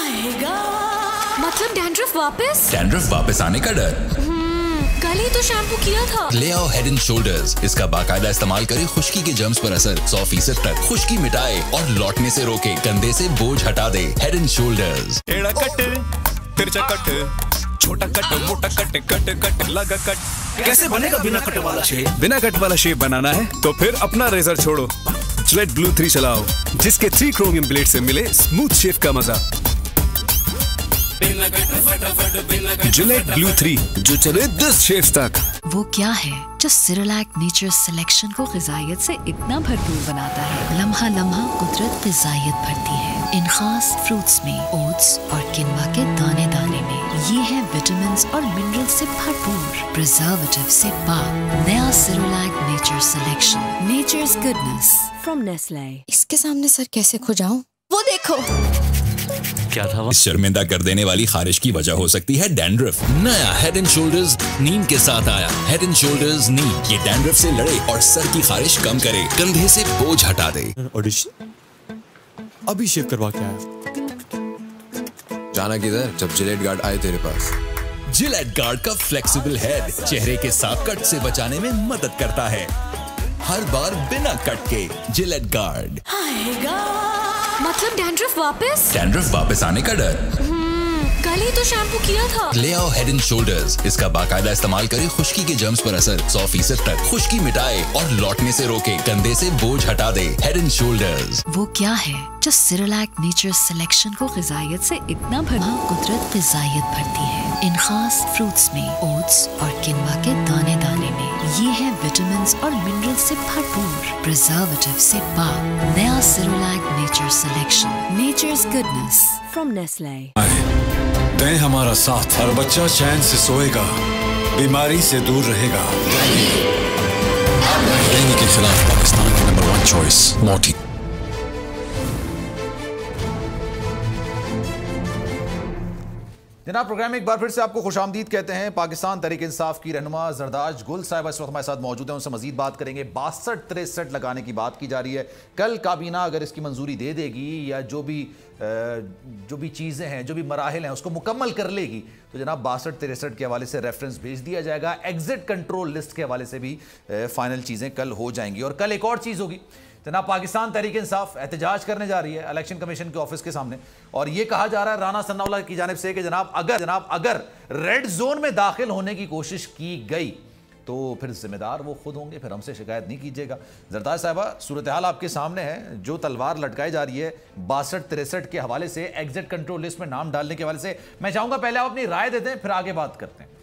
मतलब डैंड्रफ वापस? डैंड्रफ वापस आने का डर? कल ही तो शैम्पू किया था। ले आओ हेड एंड शोल्डर्स। इसका बाकायदा इस्तेमाल करें, खुश्की के जर्म्स पर असर 100% तक, खुश्की मिटाए और लौटने से रोके, कंधे से बोझ हटा दे। Head and shoulders. एड़ा कट, तिरछा कट, छोटा कट, मोटा कट, कट कट लगा कट। कैसे बनेगा बिना कट वाला शेव? बिना कट वाला शेव बनाना है तो फिर अपना रेजर छोड़ो, जिलेट ब्लू 3 चलाओ, जिसके 3 क्रोमियम ब्लेड से मिले स्मूथ शेव का मजा। जिलेट ब्लू 3 जो चले 10 शेव्स तक। वो क्या है जो सिरोलैक नेचर सिलेक्शन को ग़िज़ाइयत से इतना भरपूर बनाता है? लम्हा लम्हा कुदरत ग़िज़ाइयत भरती है इन खास फ्रूट्स में, ओट्स और किनवा के दाने दाने में। ये है विटामिन्स और मिनरल्स से भरपूर, प्रिजर्वेटिव से पाक, नया Cerelac nature selection, nature's goodness from Nestle. इसके सामने सर कैसे खो जाऊं? वो देखो। क्या था वो? शर्मिंदा कर देने वाली खारिश की वजह हो सकती है डैंड्रफ। नया हेड एंड शोल्डर्स नीम के साथ आया। हेड एंड शोल्डर्स नीम, ये डैंड्रफ से लड़े और सर की खारिश कम करे, कंधे से बोझ हटा दे। ऑडिशन अभी शेव करवा के आया। जाना किधर जब जिलेट गार्ड आए तेरे पास? जिलेट गार्ड का फ्लेक्सिबल हेड चेहरे के साथ कट से बचाने में मदद करता है, हर बार बिना कट के। Gillette guard. मतलब डैंड्रफ वापस? डैंड्रफ वापस आने का डर? कल ही तो शैम्पू किया था। ले आओ हेड एंड शोल्डर्स। इसका बाकायदा इस्तेमाल करें, खुश्की के जर्म्स पर असर 100% तक, खुश्की मिटाए और लौटने से रोके, कंधे से बोझ हटा दे। Head and shoulders. वो क्या है जो सिरोलैक नेचर सिलेक्शन को ग़िज़ाइयत से इतना कुदरत ग़िज़ाइयत भरती है इन खास फ्रूट्स में, ओट्स और किनवा के दाने दाने में। ये है विटामिन्स और मिनरल्स से भरपूर, प्रिजर्वेटिव से पाक, नया Cerelac nature selection, nature's goodness from Nestle. दें हमारा साथ, हर बच्चा चैन से सोएगा, बीमारी से दूर रहेगा। डेंगू के खिलाफ पाकिस्तान की नंबर 1 चॉइस मोटी। जनाब, प्रोग्राम में एक बार फिर से आपको खुशामदीद कहते हैं। पाकिस्तान तहरीक इंसाफ की रहनुमा जरदाश गुल साहिबा इस वक्त हमारे साथ मौजूद हैं, उनसे मजीद बात करेंगे। 62-63 लगाने की बात की जा रही है। कल काबीना अगर इसकी मंजूरी दे देगी या जो भी चीज़ें हैं, जो भी मराहिल हैं, उसको मुकम्मल कर लेगी तो जनाब 62-63 के हवाले से रेफरेंस भेज दिया जाएगा। एग्जिट कंट्रोल लिस्ट के हवाले से भी फाइनल चीज़ें कल हो जाएंगी। और कल एक और चीज़ होगी जनाब, पाकिस्तान तहरीक इंसाफ एहतजाज करने जा रही है इलेक्शन कमीशन के ऑफिस के सामने, और ये कहा जा रहा है राना सन्नाउल्लाह की जानिब से कि जनाब अगर रेड जोन में दाखिल होने की कोशिश की गई तो फिर जिम्मेदार वो खुद होंगे, फिर हमसे शिकायत नहीं कीजिएगा। जरदार साहिबा, सूरत हाल आपके सामने है, जो तलवार लटकाई जा रही है 62-63 के हवाले से, एग्जिट कंट्रोल लिस्ट में नाम डालने के हवाले से। मैं चाहूंगा पहले आप अपनी राय दे दें, फिर आगे बात करते हैं।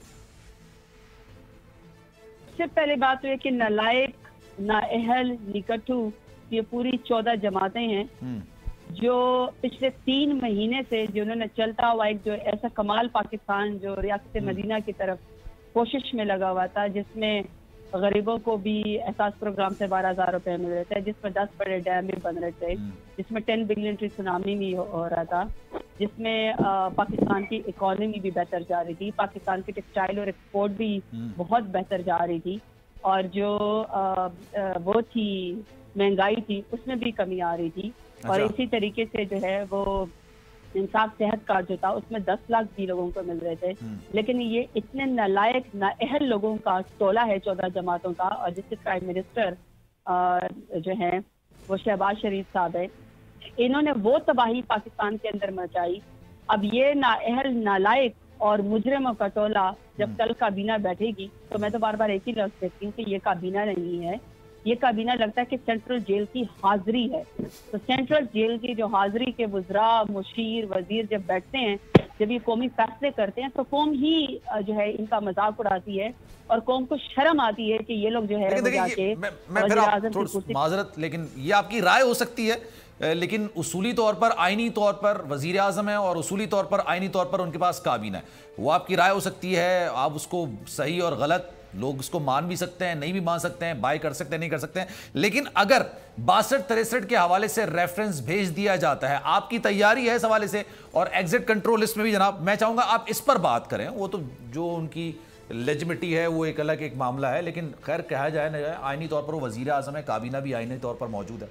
सबसे पहले बात है कि नालायक, नाअहल, निकटू, ये पूरी 14 जमातें हैं जो पिछले 3 महीने से जिन्होंने चलता हुआ एक जो ऐसा कमाल पाकिस्तान जो रियासत मदीना की तरफ कोशिश में लगा हुआ था, जिसमें गरीबों को भी एहसास प्रोग्राम से 12,000 रुपए मिल रहे थे, जिसमें 10 बड़े डैम भी बन रहे थे, जिसमें 10 बिलियन की सुनामी भी हो रहा था, जिसमें पाकिस्तान की इकोनॉमी भी बेहतर जा रही थी, पाकिस्तान की टेक्सटाइल और एक्सपोर्ट भी बहुत बेहतर जा रही थी, और जो वो थी महंगाई थी उसमें भी कमी आ रही थी। और इसी तरीके से जो है वो इंसाफ सेहत कार्ड जो था उसमें 10 लाख भी लोगों को मिल रहे थे। लेकिन ये इतने नालायक नाअहल लोगों का टोला है 14 जमातों का, और जिसके प्राइम मिनिस्टर जो है वो शहबाज शरीफ साहब है, इन्होंने वो तबाही पाकिस्तान के अंदर मचाई। अब ये नाअहल नालायक और मुजरिमों का टोला जब कल काबीना बैठेगी तो मैं तो बार बार एक ही लफ्ज़ कहती हूँ कि ये काबीना नहीं है, ये काबीना लगता है कि सेंट्रल जेल की हाजिरी है। तो सेंट्रल जेल की जो हाजिरी के वज़रा, मुशीर, वजीर जब बैठते हैं, जब ये कौमी फैसले करते हैं, तो कौम ही जो है इनका मजाक उड़ाती है और कौम को शर्म आती है कि ये लोग जो है वो जाके माजरत, लेकिन ये आपकी राय हो सकती है, लेकिन उसूली तौर पर, आईनी तौर पर वजीर आज़म है और उसूली तौर पर, आईनी तौर पर उनके पास काबीना है। वो आपकी राय हो सकती है, आप उसको सही और गलत, लोग उसको मान भी सकते हैं, नहीं भी मान सकते हैं, बाय कर सकते हैं, नहीं कर सकते हैं, लेकिन अगर 62-63 के हवाले से रेफरेंस भेज दिया जाता है, आपकी तैयारी है इस हवाले से? और एग्जिट कंट्रोल लिस्ट में भी जनाब मैं चाहूंगा आप इस पर बात करें। वो तो जो उनकी लेजिमिटी है वो एक अलग एक मामला है, लेकिन खैर कहा जाए ना जाए, आईनी तौर पर वो वजीर आज़म है, काबीना भी आईनी तौर पर मौजूद है।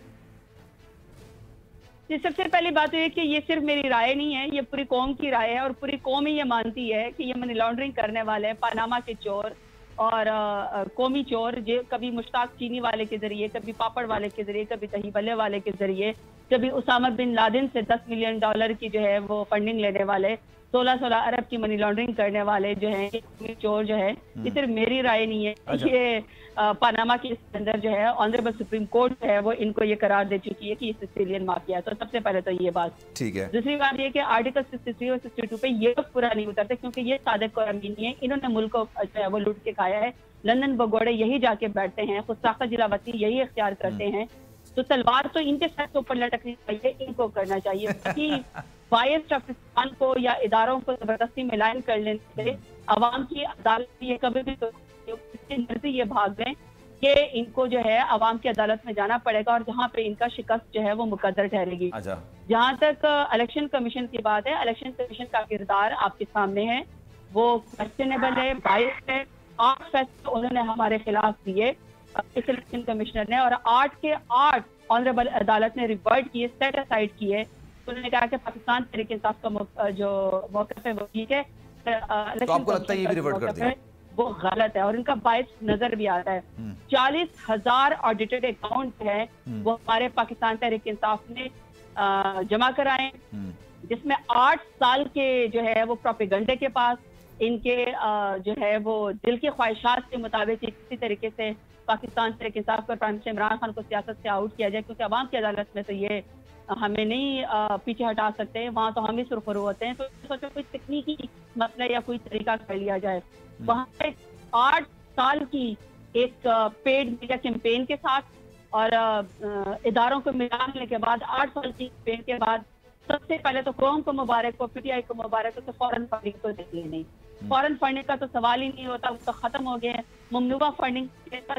जी, सबसे पहली बात है कि ये सिर्फ मेरी राय नहीं है, ये पूरी कौम की राय है, और पूरी कौम ही ये मानती है कि ये मनी लॉन्ड्रिंग करने वाले हैं, पानामा के चोर और कौमी चोर, जो कभी मुश्ताक चीनी वाले के जरिए, कभी पापड़ वाले के जरिए, कभी दही बल्ले वाले के जरिए, कभी उसामा बिन लादेन से $10 मिलियन की जो है वो फंडिंग लेने वाले, 16 अरब की मनी लॉन्ड्रिंग करने वाले जो है कौमी चोर जो है, ये सिर्फ मेरी राय नहीं है। ये पानामा के अंदर जो है ऑनरेबल सुप्रीम कोर्ट जो है वो इनको ये करार दे चुकी है कि ये सिसिलियन माफिया है। तो सबसे पहले तो ये बात ठीक है। दूसरी बात ये कि आर्टिकल 63 और 62 पे ये लोग पूरा नहीं उतरते, क्योंकि ये सादिक और अमीनी है, इन्होंने मुल्क को जो है वो लूट के खाया है। लंदन भगोड़े यही जाके बैठते हैं, खुस्ताखा जिलावती यही इख्तियार करते हैं, तो तलवार तो इनके सर के ऊपर लटकनी चाहिए, इनको करना चाहिए कि बायस पाकिस्तान को या इदारों को जबरदस्ती मिलान कर लेने से अवाम की अदालत ये कभी भी तो मर्जी ये भाग लें कि इनको जो है अवाम की अदालत में जाना पड़ेगा, और जहाँ पे इनका शिकस्त जो है वो मुकद्दर ठहरेगी। जहाँ तक इलेक्शन कमीशन की बात है, इलेक्शन कमीशन का किरदार आपके सामने है, वो क्वेश्चनेबल है, बायस है। 8 फैसले उन्होंने हमारे खिलाफ दिए इस इलेक्शन कमिश्नर ने, और 8 के 8 ऑनरेबल अदालत ने रिवर्ट किए, सेट असाइड किए। उन्होंने कहा कि पाकिस्तान तहरीक इंसाफ का जो मौक़िफ़ है वो ठीक है, तो आपको लगता है ये भी रिवर्ट कर दिया? वो गलत है, और इनका बायस नजर भी आता है। 40,000 ऑडिटेड अकाउंट है वो हमारे पाकिस्तान तहरीक इंसाफ ने जमा कराए, जिसमें 8 साल के जो है वो प्रोपेगेंडे के पास, इनके जो है वो दिल की ख्वाहिशात के मुताबिक किसी तरीके से पाकिस्तान तहरीक इंसाफ पर प्राइम मिनिस्टर इमरान खान को सियासत से आउट किया जाए, क्योंकि अवाम की अदालत में तो ये हमें नहीं पीछे हटा सकते, वहाँ तो हम ही सुरखरू होते हैं। तो सोचो कोई तकनीकी मसला या कोई तरीका कर लिया जाए। वहाँ पे 8 साल की एक पेड मीडिया कैंपेन के साथ और इदारों को मिलाने के बाद 8 साल की कैंपेन के बाद सबसे पहले तो कौम को मुबारक हो, पीटीआई को मुबारक हो, तो फॉरेन फंडिंग तो देखिए नहीं, फॉरेन फंडिंग का तो सवाल ही नहीं होता, वो तो खत्म हो गया है। ममनुआ फंडिंग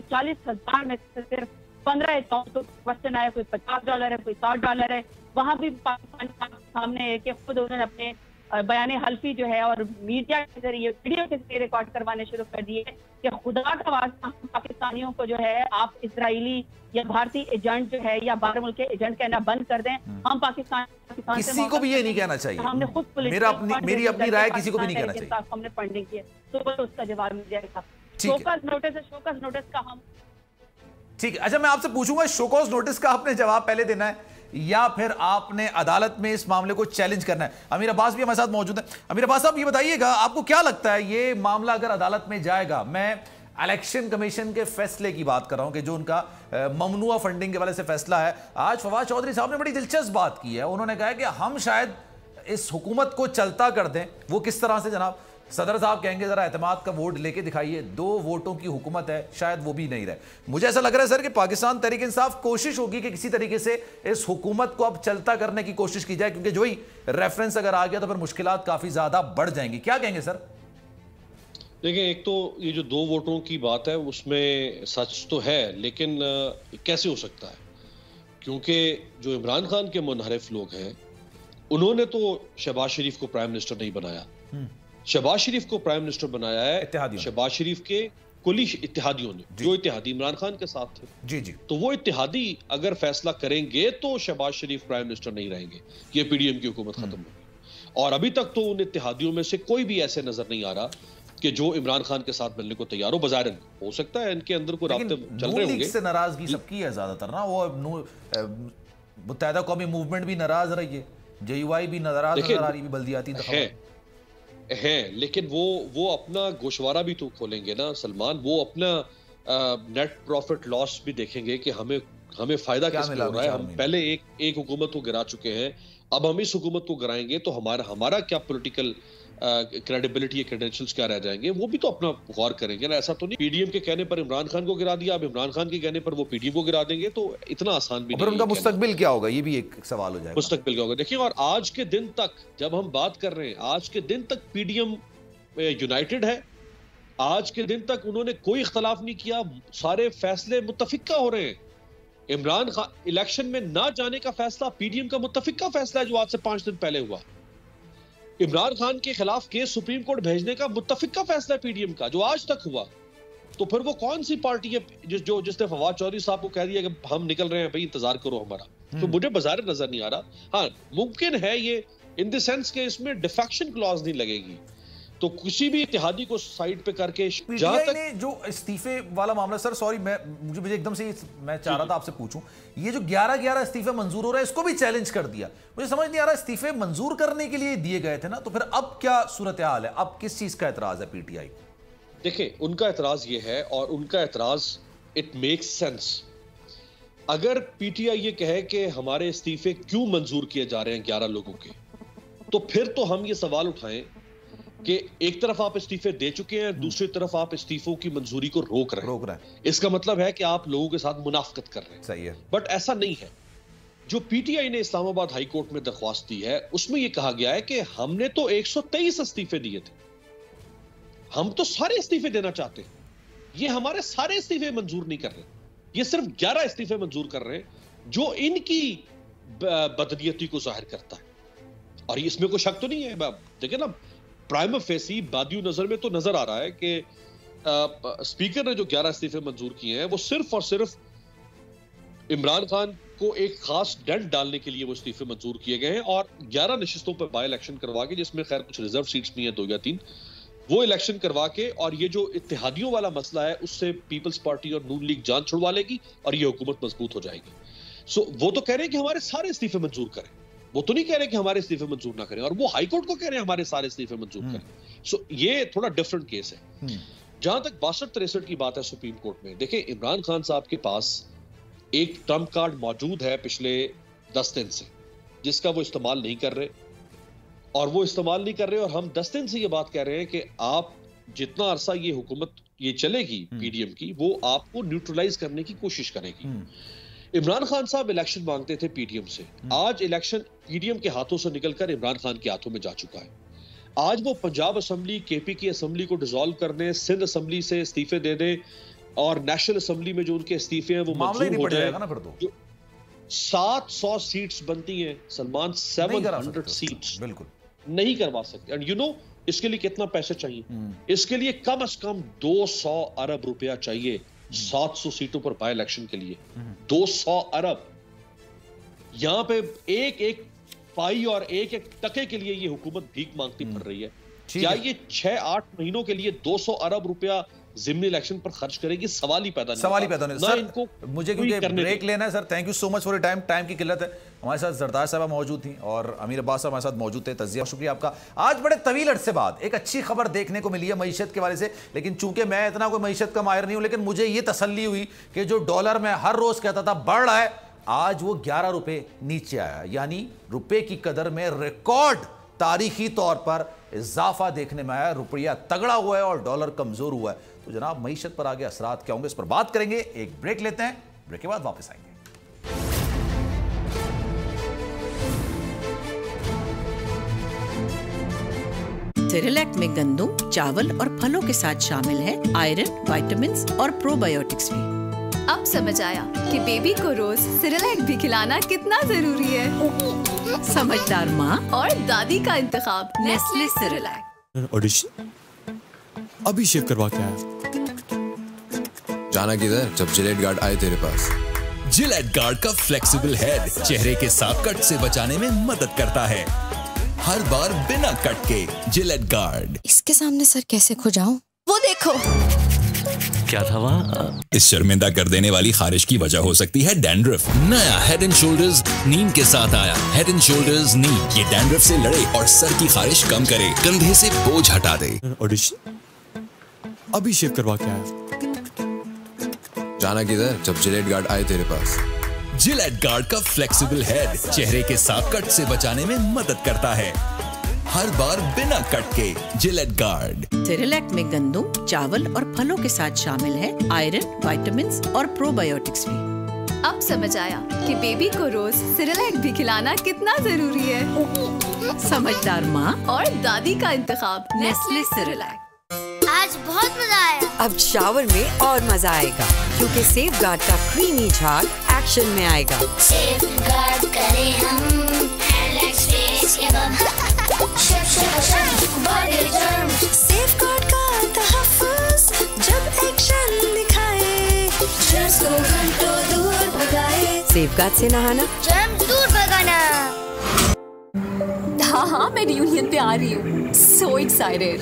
40,000 में से सिर्फ 15 अकाउंट को क्वेश्चन आया, कोई $50 है, कोई $60 है। वहाँ भी पाकिस्तान सामने है कि खुद उन्होंने अपने बयान हल्फी जो है और मीडिया के जरिए, वीडियो के जरिए रिकॉर्ड करवाने शुरू कर दिए कि खुदा का वास्ता पाकिस्तानियों को जो है आप इजरायली या भारतीय एजेंट जो है या बाहर मुल्क के एजेंट कहना बंद कर दें। हम पाकिस्तान किसी को भी ये नहीं कहना चाहिए, हमने खुद मेरी अपनी राय किसी को भी नहीं कहना चाहिए, हमने फंडिंग की है, तो उसका जवाब मिल जाएगा। शोकस नोटिस है, शोकस नोटिस का हम ठीक है। अच्छा, मैं आपसे पूछूंगा, शोकॉज नोटिस का आपने जवाब पहले देना है या फिर आपने अदालत में इस मामले को चैलेंज करना है? अमीर अब्बास भी हमारे साथ मौजूद है। अमीर अब्बास साहब, ये बताइएगा, आपको क्या लगता है ये मामला अगर अदालत में जाएगा, मैं इलेक्शन कमीशन के फैसले की बात कर रहा हूं कि जो उनका ममनुआ फंडिंग के वाले से फैसला है, आज फवाद चौधरी साहब ने बड़ी दिलचस्प बात की है। उन्होंने कहा कि हम शायद इस हुकूमत को चलता कर दें। वो किस तरह से जनाब? सदर साहब कहेंगे जरा एतमाद का वोट लेके दिखाइए, 2 वोटों की हुकूमत है, शायद वो भी नहीं रहे। मुझे ऐसा लग रहा है सर कि पाकिस्तान तहरीक इंसाफ कोशिश होगी कि किसी तरीके से इस हुकूमत को अब चलता करने की कोशिश की जाए, क्योंकि जो ही रेफरेंस अगर आ गया तो फिर मुश्किलात काफी ज्यादा बढ़ जाएंगी। क्या कहेंगे सर? देखिए, एक तो ये जो 2 वोटों की बात है उसमें सच तो है, लेकिन कैसे हो सकता है? क्योंकि जो इमरान खान के मुनहरिफ लोग हैं उन्होंने तो शहबाज शरीफ को प्राइम मिनिस्टर नहीं बनाया। शहबाज शरीफ को प्राइम मिनिस्टर बनाया है शहबाज शरीफ के कुली इत्तेहादियों ने, जो इत्तेहादी इमरान खान के साथ थे। जी जी। तो वो इत्तेहादी अगर फैसला करेंगे तो शहबाज शरीफ प्राइम मिनिस्टर नहीं रहेंगे, ये पीडीएम की हुकूमत खत्म होगी। और अभी तक तो उन इत्तेहादियों में से कोई भी ऐसे नजर नहीं आ रहा कि जो इमरान खान के साथ मिलने को तैयार हो। बज़ाहिर हो सकता है इनके अंदर कोई राब्ते चल रहे होंगे। से नाराजगी सबकी है ज्यादातर ना, वो मुत्तहिदा कौमी मूवमेंट भी नाराज रही है, जेयूआई भी नाराज नजर आ रही है, बल्दियाती है, लेकिन वो अपना गोशवारा भी तो खोलेंगे ना सलमान, वो अपना नेट प्रॉफिट लॉस भी देखेंगे कि हमें फायदा किस में हो रहा है। हम पहले एक हुकूमत को गिरा चुके हैं, अब हम इस हुकूमत को गिराएंगे तो हमारा क्या पॉलिटिकल क्रेडिबिलिटी, क्रेडेंशियल्स क्या रह जाएंगे, वो भी तो अपना गौर करेंगे ना। ऐसा तो नहीं पीडीएम के कहने पर इमरान खान को गिरा दिया, अब इमरान खान के कहने पर वो पीडीएम को गिरा देंगे, तो इतना आसान भी नहीं। उनका मुस्तकबिल क्या होगा, ये भी एक सवाल हो जाएगा। मुस्तकबिल क्या होगा देखिए, और आज के दिन तक जब हम बात कर रहे हैं, आज के दिन तक पीडीएम यूनाइटेड है, आज के दिन तक उन्होंने कोई इख्तलाफ नहीं किया, सारे फैसले मुत्तफिका हो रहे हैं। इमरान खान इलेक्शन में ना जाने का फैसला पीडीएम का मुत्तफिका फैसला है जो आज से 5 दिन पहले हुआ। इमरान खान के खिलाफ केस सुप्रीम कोर्ट भेजने का मुत्तफिका फैसला पीडीएम का जो आज तक हुआ। तो फिर वो कौन सी पार्टी है जिसने फवाद चौधरी साहब को कह दिया कि हम निकल रहे हैं, भाई इंतजार करो हमारा। तो मुझे बाजार नजर नहीं आ रहा। हाँ, मुमकिन है ये इन द सेंस के इसमें डिफेक्शन क्लॉज नहीं लगेगी, तो किसी भी इत्तेहादी को साइड पे करके जहां तक ने जो इस्तीफे वाला मामला, सर सॉरी मुझे एकदम से मैं चाह रहा था आपसे पूछूं, ये जो 11-11 इस्तीफे मंजूर हो रहे हैं इसको भी चैलेंज कर दिया। मुझे समझ नहीं आ रहा, इस्तीफे मंजूर करने के लिए दिए गए थे ना, तो फिर अब क्या सूरत हाल है, अब किस चीज का एतराज है पीटीआई? देखिए, उनका एतराज ये है और उनका एतराज इट मेक्स सेंस। अगर पीटीआई ये कहे कि हमारे इस्तीफे क्यों मंजूर किए जा रहे हैं 11 लोगों के, तो फिर तो हम ये सवाल उठाएं कि एक तरफ आप इस्तीफे दे चुके हैं, दूसरी तरफ आप इस्तीफों की मंजूरी को रोक रहे हैं। इसका मतलब है कि आप लोगों के साथ मुनाफकत कर रहे हैं। सही है। बट ऐसा नहीं है। जो पीटीआई ने इस्लामाबाद हाई कोर्ट में दरख्वास्त दी है उसमें यह कहा गया है कि हमने तो 123 इस्तीफे दिए थे, हम तो सारे इस्तीफे देना चाहते हैं, ये हमारे सारे इस्तीफे मंजूर नहीं कर रहे, ये सिर्फ 11 इस्तीफे मंजूर कर रहे हैं जो इनकी बदनीयती को जाहिर करता है। और इसमें कोई शक तो नहीं है। देखिए ना, प्राइम फेसी बादियो नजर में तो नजर आ रहा है कि स्पीकर ने जो 11 इस्तीफे मंजूर किए हैं वो सिर्फ और सिर्फ इमरान खान को एक खास डेंट डालने के लिए वो इस्तीफे मंजूर किए गए हैं। और 11 नशिस्तों पर बाय इलेक्शन करवा के, जिसमें खैर कुछ रिजर्व सीट्स भी हैं 2 या 3, वो इलेक्शन करवा के, और ये जो इत्तेहादियों वाला मसला है उससे पीपल्स पार्टी और नून लीग जान छुड़वा लेगी और ये हुकूमत मजबूत हो जाएगी। सो वो तो कह रहे हैं कि हमारे सारे इस्तीफे मंजूर करें, वो तो नहीं कह रहे कि हमारे इस्तीफे मंजूर ना करें, और वो हाई कोर्ट को कह रहे हैं हमारे सारे इस्तीफे मंजूर करें। सो ये थोड़ा डिफरेंट केस है। जहां तक 62-63 की बात है सुप्रीम कोर्ट में, देखिए इमरान खान साहब के पास एक ट्रम्प कार्ड मौजूद है पिछले 10 दिन से, जिसका वो इस्तेमाल नहीं कर रहे, और वो इस्तेमाल नहीं कर रहे, और हम 10 दिन से ये बात कह रहे हैं कि आप जितना अरसा ये हुकूमत ये चलेगी पीडीएम की, वो आपको न्यूट्रलाइज करने की कोशिश करेगी। इमरान खान साहब इलेक्शन मांगते थे पीडीएम से, आज इलेक्शन पीडीएम के हाथों से निकलकर इमरान खान के हाथों में जा चुका है। आज वो पंजाब असेंबली, केपी की असेंबली को डिसॉल्व करने, सिंध असेंबली से इस्तीफे दे दे, और नेशनल असेंबली में जो उनके इस्तीफे हैं वो मंजूर हो जाएगा ना, फिर तो 700 सीट्स बनती हैं सलमान, 700 सीट्स बिल्कुल नहीं करवा सकते। एंड यू नो इसके लिए कितना पैसा चाहिए? इसके लिए कम से कम 200 अरब रुपया चाहिए 700 सीटों पर बाय इलेक्शन के लिए। 200 अरब। यहां पे एक एक पाई और एक एक टके के लिए ये हुकूमत भीख मांगती फिर रही है। क्या ये 6-8 महीनों के लिए 200 अरब रुपया ज़िमनी इलेक्शन पर खर्च करेगी? सवाल ही पैदा नहीं। सर इनको मुझे क्योंकि ब्रेक लेना है sir, thank you so much for your time की किल्लत है। हमारे साथ जरदार साहबा मौजूद थी और अमीर अब्बास साहब हमारे साथ मौजूद थे। तजिया, शुक्रिया आपका। आज बड़े तवील अरसे बाद एक अच्छी खबर देखने को मिली है मईशत के बारे से, लेकिन चूंकि मैं इतना कोई मईशत का माहिर नहीं हूं, लेकिन मुझे ये तसल्ली हुई कि जो डॉलर में हर रोज कहता था बढ़ रहा है, आज वो 11 रुपए नीचे आया, यानी रुपए की कदर में रिकॉर्ड तारीखी तौर पर इजाफा देखने में आया। रुपया तगड़ा हुआ है और डॉलर कमजोर हुआ है। तो जनाब मईशत पर आगे असरात क्या होंगे इस पर बात करेंगे। एक ब्रेक लेते हैं, ब्रेक के बाद वापस आएंगे। सेरेलैक में गंदम, चावल और फलों के साथ शामिल है आयरन, विटामिन्स और प्रोबायोटिक्स भी। अब समझ आया कि बेबी को रोज सेरेलैक भी खिलाना कितना जरूरी है। समझदार माँ और दादी का इंतखाब नेस्ले सेरेलैक। ऑडिशन अभी शेव करवा के आया। जाना किधर जब जिलेट गार्ड आए तेरे पास? जिलेट गार्ड का फ्लेक्सिबल हेड चेहरे के सांप कट से बचाने में मदद करता है, हर बार बिना कट के। Gillette guard. इसके सामने सर कैसे खुजाऊं? वो देखो। क्या था वहाँ? इस शर्मिंदा कर देने वाली खारिश की वजह हो सकती है डैंड्रफ। नया हेड एंड शोल्डर्स नीम के साथ आया। हेड एंड शोल्डर्स नीम, ये डैंड्रफ से लड़े और सर की खारिश कम करे, कंधे से बोझ हटा दे। ऑडिशन अभी शेव करवा के आया। जाना किधर जब जिलेट गार्ड आए तेरे पास? जिलेट गार्ड का फ्लेक्सिबल हेड चेहरे के सांप कट से बचाने में मदद करता है, हर बार बिना कट के। Gillette guard. सेरेलैक में गंदम, चावल और फलों के साथ शामिल है आयरन, विटामिन्स और प्रोबायोटिक्स भी। अब समझ आया कि बेबी को रोज सेरेलैक भी खिलाना कितना जरूरी है। समझदार माँ और दादी का इंतखाब नेस्ले सेरेलैक। आज बहुत मजा आया। अब शावर में और मजा आएगा क्योंकि सेफगार्ड का क्रीमी झाग एक्शन में आएगा। सेफगार्ड करें हम सेफगार्ड का तहफ़्फ़ुज़ जब एक्शन दिखाए, जर्म्स को घंटों दूर भगाए। सेफगार्ड से नहाना, जर्म्स दूर भगाना। हाँ, मैं रियूनियन पे आ रही हूँ। So excited.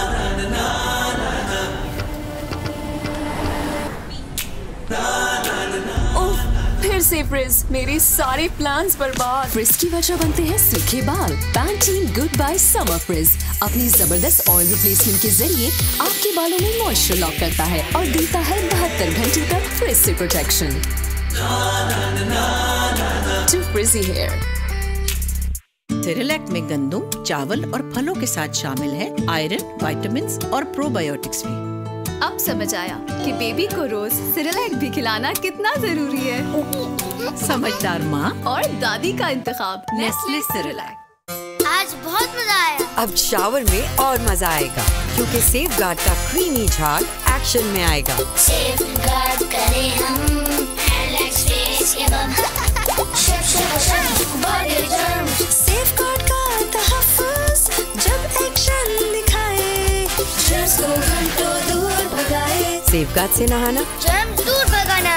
ओह, फिर से फ्रिज, मेरे सारे प्लान्स बर्बाद। फ्रिज की वजह बनते हैं सूखे बाल। Pantene goodbye summer frizz अपनी जबरदस्त ऑयल रिप्लेसमेंट के जरिए आपके बालों में मॉइस्चर लॉक करता है और देता है 72 घंटे तक फ्रिज से protection. To frizzy hair. Cerelac में गंदम, चावल और फलों के साथ शामिल है आयरन, विटामिन्स और प्रोबायोटिक्स भी। अब समझ आया कि बेबी को रोज सेरेलैक भी खिलाना कितना जरूरी है। समझदार माँ और दादी का इंतखाब नेस्ले सेरेलैक। आज बहुत मजा आया। अब शावर में और मजा आएगा क्योंकि सेफगार्ड का क्रीमी झाग एक्शन में आएगा। सेफगार्ड करें हम सेफगार्ड का तहफ़्फ़ुज़ जब एक्शन दिखाए, जर्म्स को घंटों दूर भगाए। सेफगार्ड से नहाना, जर्म्स दूर भगाना।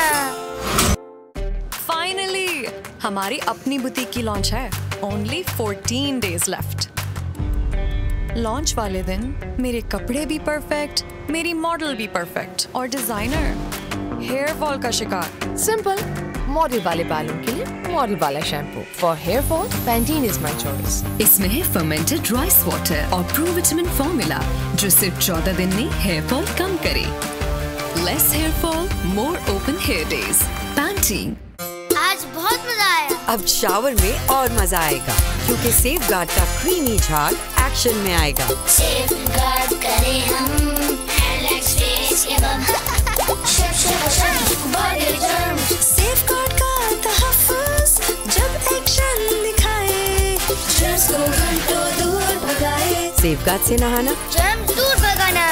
फाइनली हमारी अपनी बुटीक की लॉन्च है। Only 14 days left. लॉन्च वाले दिन मेरे कपड़े भी परफेक्ट, मेरी मॉडल भी परफेक्ट और डिजाइनर हेयर फॉल का शिकार। सिंपल, मॉडल वाले बालों के लिए मॉडल वाला shampoo. For hair fall Pantene is my choice. इसमें है फर्मेंटेड राइस वाटर और प्रो विटामिन फॉर्मूला जो सिर्फ 14 दिन में हेयर फॉल कम करे। Less hair fall, more open hair days. Pantene. आज बहुत मजा आया। अब शावर में और मजा आएगा क्योंकि सेफगार्ड का क्रीमी झाग एक्शन में आएगा। सेफगार्ड करें हम सेफगार्ड का तहफ़्फ़ुज़ जब एक्शन दिखाए, जर्म्स को घंटों दूर भगाए। सेफगार्ड से नहाना, जर्म्स दूर भगाना।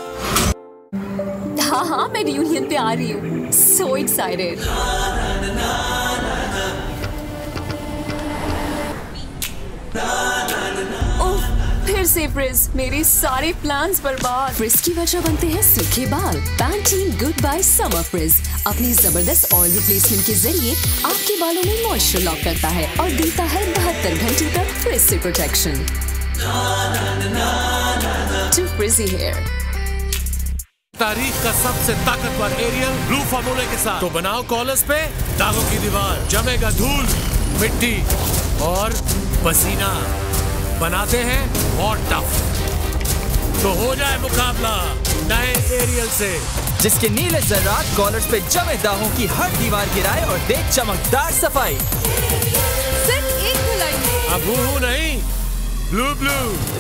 हाँ, मैं रियूनियन पे आ रही हूँ। So excited. ओह, फिर से फ्रिज, मेरे सारे प्लान्स बर्बाद। फ्रिज की वजह बनते हैं सूखे बाल। Pantene goodbye summer frizz अपनी जबरदस्त ऑयल रिप्लेसमेंट के जरिए आपके बालों में मॉइस्चर लॉक करता है और देता है 72 घंटे तक फ्रिज से प्रोटेक्शन। To frizzy hair. तारीख का सबसे ताकतवर एरियल ब्लू फार्मूले के साथ तो बनाओ कॉलर्स पे दागों की दीवार, जमेगा धूल, मिट्टी और पसीना, बनाते हैं और टफ। तो हो जाए मुकाबला नए एरियल से, जिसके नीले जर्रात कॉलर्स पे जमे दागों की हर दीवार गिराए और दे चमकदार सफाई। सिर्फ एक धुलाई में। अब हूँ नहीं, ब्लू ब्लू।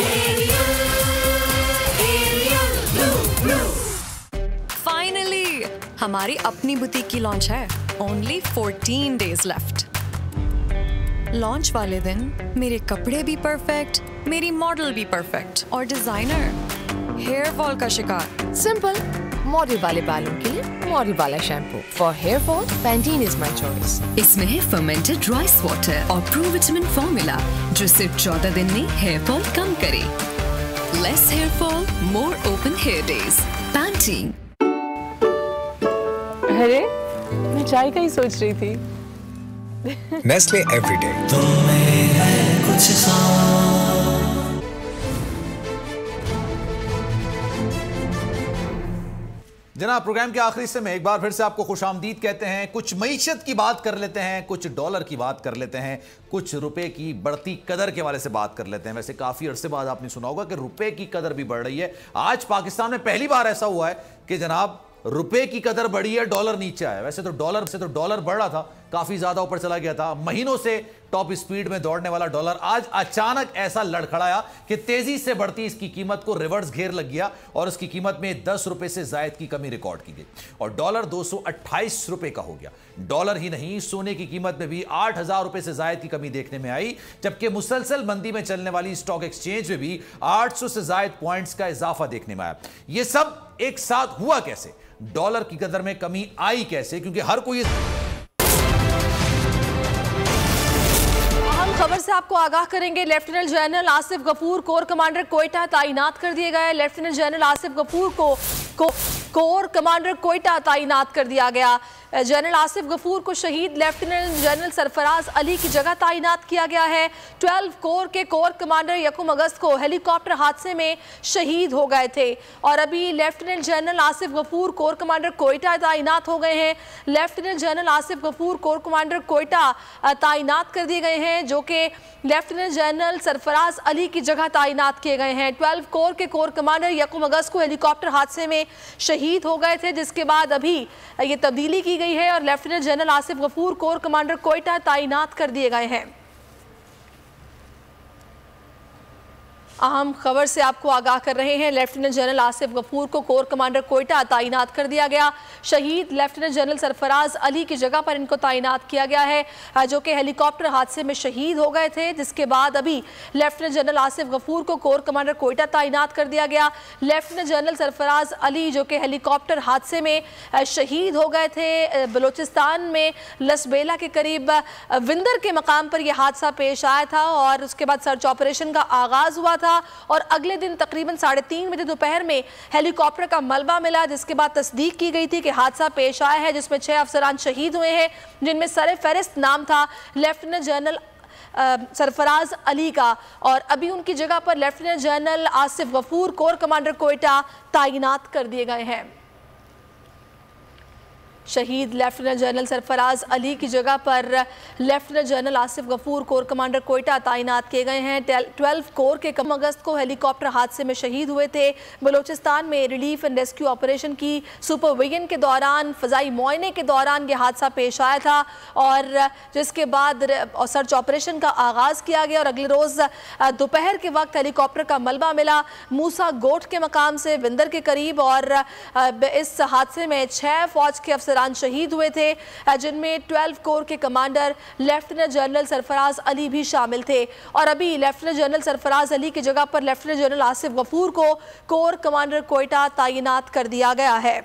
फाइनली हमारी अपनी बुटीक की लॉन्च है। Only 14 days left. लॉन्च वाले दिन मेरे कपड़े भी परफेक्ट, मेरी मॉडल भी परफेक्ट और डिजाइनर हेयर फॉल का शिकार। सिंपल, मॉडल वाले बालों के लिए मॉडल वाला shampoo. For hair fall Pantene is my choice. इसमें है फर्मेंटेड राइस वाटर और प्रो विटामिन फॉर्मूला जो सिर्फ 14 दिन में हेयर फॉल कम करे। Less hair fall, more open hair days. Pantene. अरे मैं चाय का ही सोच रही थी। Nestle everyday. जनाब, प्रोग्राम के आखिरी हिस्से में एक बार फिर से आपको खुशामदीद कहते हैं। कुछ मईशत की बात कर लेते हैं, कुछ डॉलर की बात कर लेते हैं, कुछ रुपए की बढ़ती कदर के हवाले से बात कर लेते हैं। वैसे काफी अरसे बाद आपने सुना होगा कि रुपए की कदर भी बढ़ रही है। आज पाकिस्तान में पहली बार ऐसा हुआ है कि जनाब रुपए की कदर बढ़ी है, डॉलर नीचे आया। वैसे तो डॉलर बढ़ रहा था, काफी ज्यादा ऊपर चला गया था। महीनों से टॉप स्पीड में दौड़ने वाला डॉलर आज अचानक ऐसा लड़खड़ाया कि तेजी से बढ़ती इसकी कीमत को रिवर्स घेर लग गया और उसकी कीमत में 10 रुपए से जायद की कमी रिकॉर्ड की गई और डॉलर 228 रुपए का हो गया। डॉलर ही नहीं, सोने की कीमत में भी 8000 रुपए से जायद की कमी देखने में आई, जबकि मुसलसल मंदी में चलने वाली स्टॉक एक्सचेंज में भी 800 से जायद पॉइंट्स का इजाफा देखने में आया। यह सब एक साथ हुआ कैसे? डॉलर की कदर में कमी आई कैसे? क्योंकि हर कोई खबर से आपको आगाह करेंगे। Lieutenant general Asif Ghafoor corps commander Quetta तैनात कर दिए गए। लेफ्टिनेंट जनरल आसिफ गफूर को कोर कमांडर कोयटा तैनात कर दिया गया। जनरल आसिफ गफूर को शहीद लेफ्टिनेंट जनरल सरफराज अली की जगह तैनात किया गया है। 12 कोर के कोर कमांडर 1 अगस्त को हेलीकॉप्टर हादसे में शहीद हो गए थे और अभी lieutenant general Asif Ghafoor corps commander Quetta तैनात हो गए हैं। Lieutenant general Asif Ghafoor corps commander Quetta तैनात कर दिए गए हैं, जो कि लेफ्टिनेंट जनरल सरफराज अली की जगह तैनात किए गए हैं। 12 कोर के कोर कमांडर 1 अगस्त को हेलीकॉप्टर हादसे में शहीद हो गए थे, जिसके बाद अभी ये तब्दीली की गई है और lieutenant general Asif Ghafoor corps commander Quetta तैनात कर दिए गए हैं। अहम खबर से आपको आगाह कर रहे हैं। लेफ्टिनेंट जनरल आसिफ गफूर को कोर कमांडर कोयटा तैनात कर दिया गया। शहीद लेफ्टिनेंट जनरल सरफराज अली की जगह पर इनको तैनात किया गया है, जो कि हेलीकॉप्टर हादसे में शहीद हो गए थे, जिसके बाद अभी लेफ्टिनेंट जनरल आसिफ गफूर को कोर कमांडर कोयटा तैनात कर दिया गया। लेफ्टिनेंट जनरल सरफराज अली जो कि हेलीकॉप्टर हादसे में शहीद हो गए थे, बलूचिस्तान में लसबेला के करीब विंदर के मकाम पर यह हादसा पेश आया था और उसके बाद सर्च ऑपरेशन का आगाज हुआ था और अगले दिन तकरीबन 3:30 बजे दोपहर में हेलीकॉप्टर का मलबा मिला, जिसके बाद तस्दीक की गई थी कि हादसा पेश आया है, जिसमें 6 अफसरान शहीद हुए हैं, जिनमें सर फहरिस्त नाम था लेफ्टिनेंट जनरल सरफराज अली का और अभी उनकी जगह पर lieutenant general Asif Ghafoor corps commander Quetta तैनात कर दिए गए हैं। शहीद लेफ्टिनेंट जनरल सरफराज अली की जगह पर lieutenant general Asif Ghafoor corps commander Quetta तैनात किए गए हैं। 12 कोर के 1 अगस्त को हेलीकॉप्टर हादसे में शहीद हुए थे। बलूचिस्तान में रिलीफ एंड रेस्क्यू ऑपरेशन की सुपरविजन के दौरान, फ़ज़ाई मुआयने के दौरान ये हादसा पेश आया था और जिसके बाद सर्च ऑपरेशन का आगाज़ किया गया और अगले रोज़ दोपहर के वक्त हेलीकॉप्टर का मलबा मिला मूसा गोट के मकाम से विंदर के करीब और इस हादसे में 6 फौज के अफसर शहीद हुए थे, जिनमें 12 कोर के commander lieutenant general Sarfaraz Ali भी शामिल थे और अभी लेफ्टिनेंट जनरल सरफराज अली की जगह पर लेफ्टिनेंट जनरल आसिफ गफूर को कोर कमांडर कोयटा तैनात कर दिया गया है।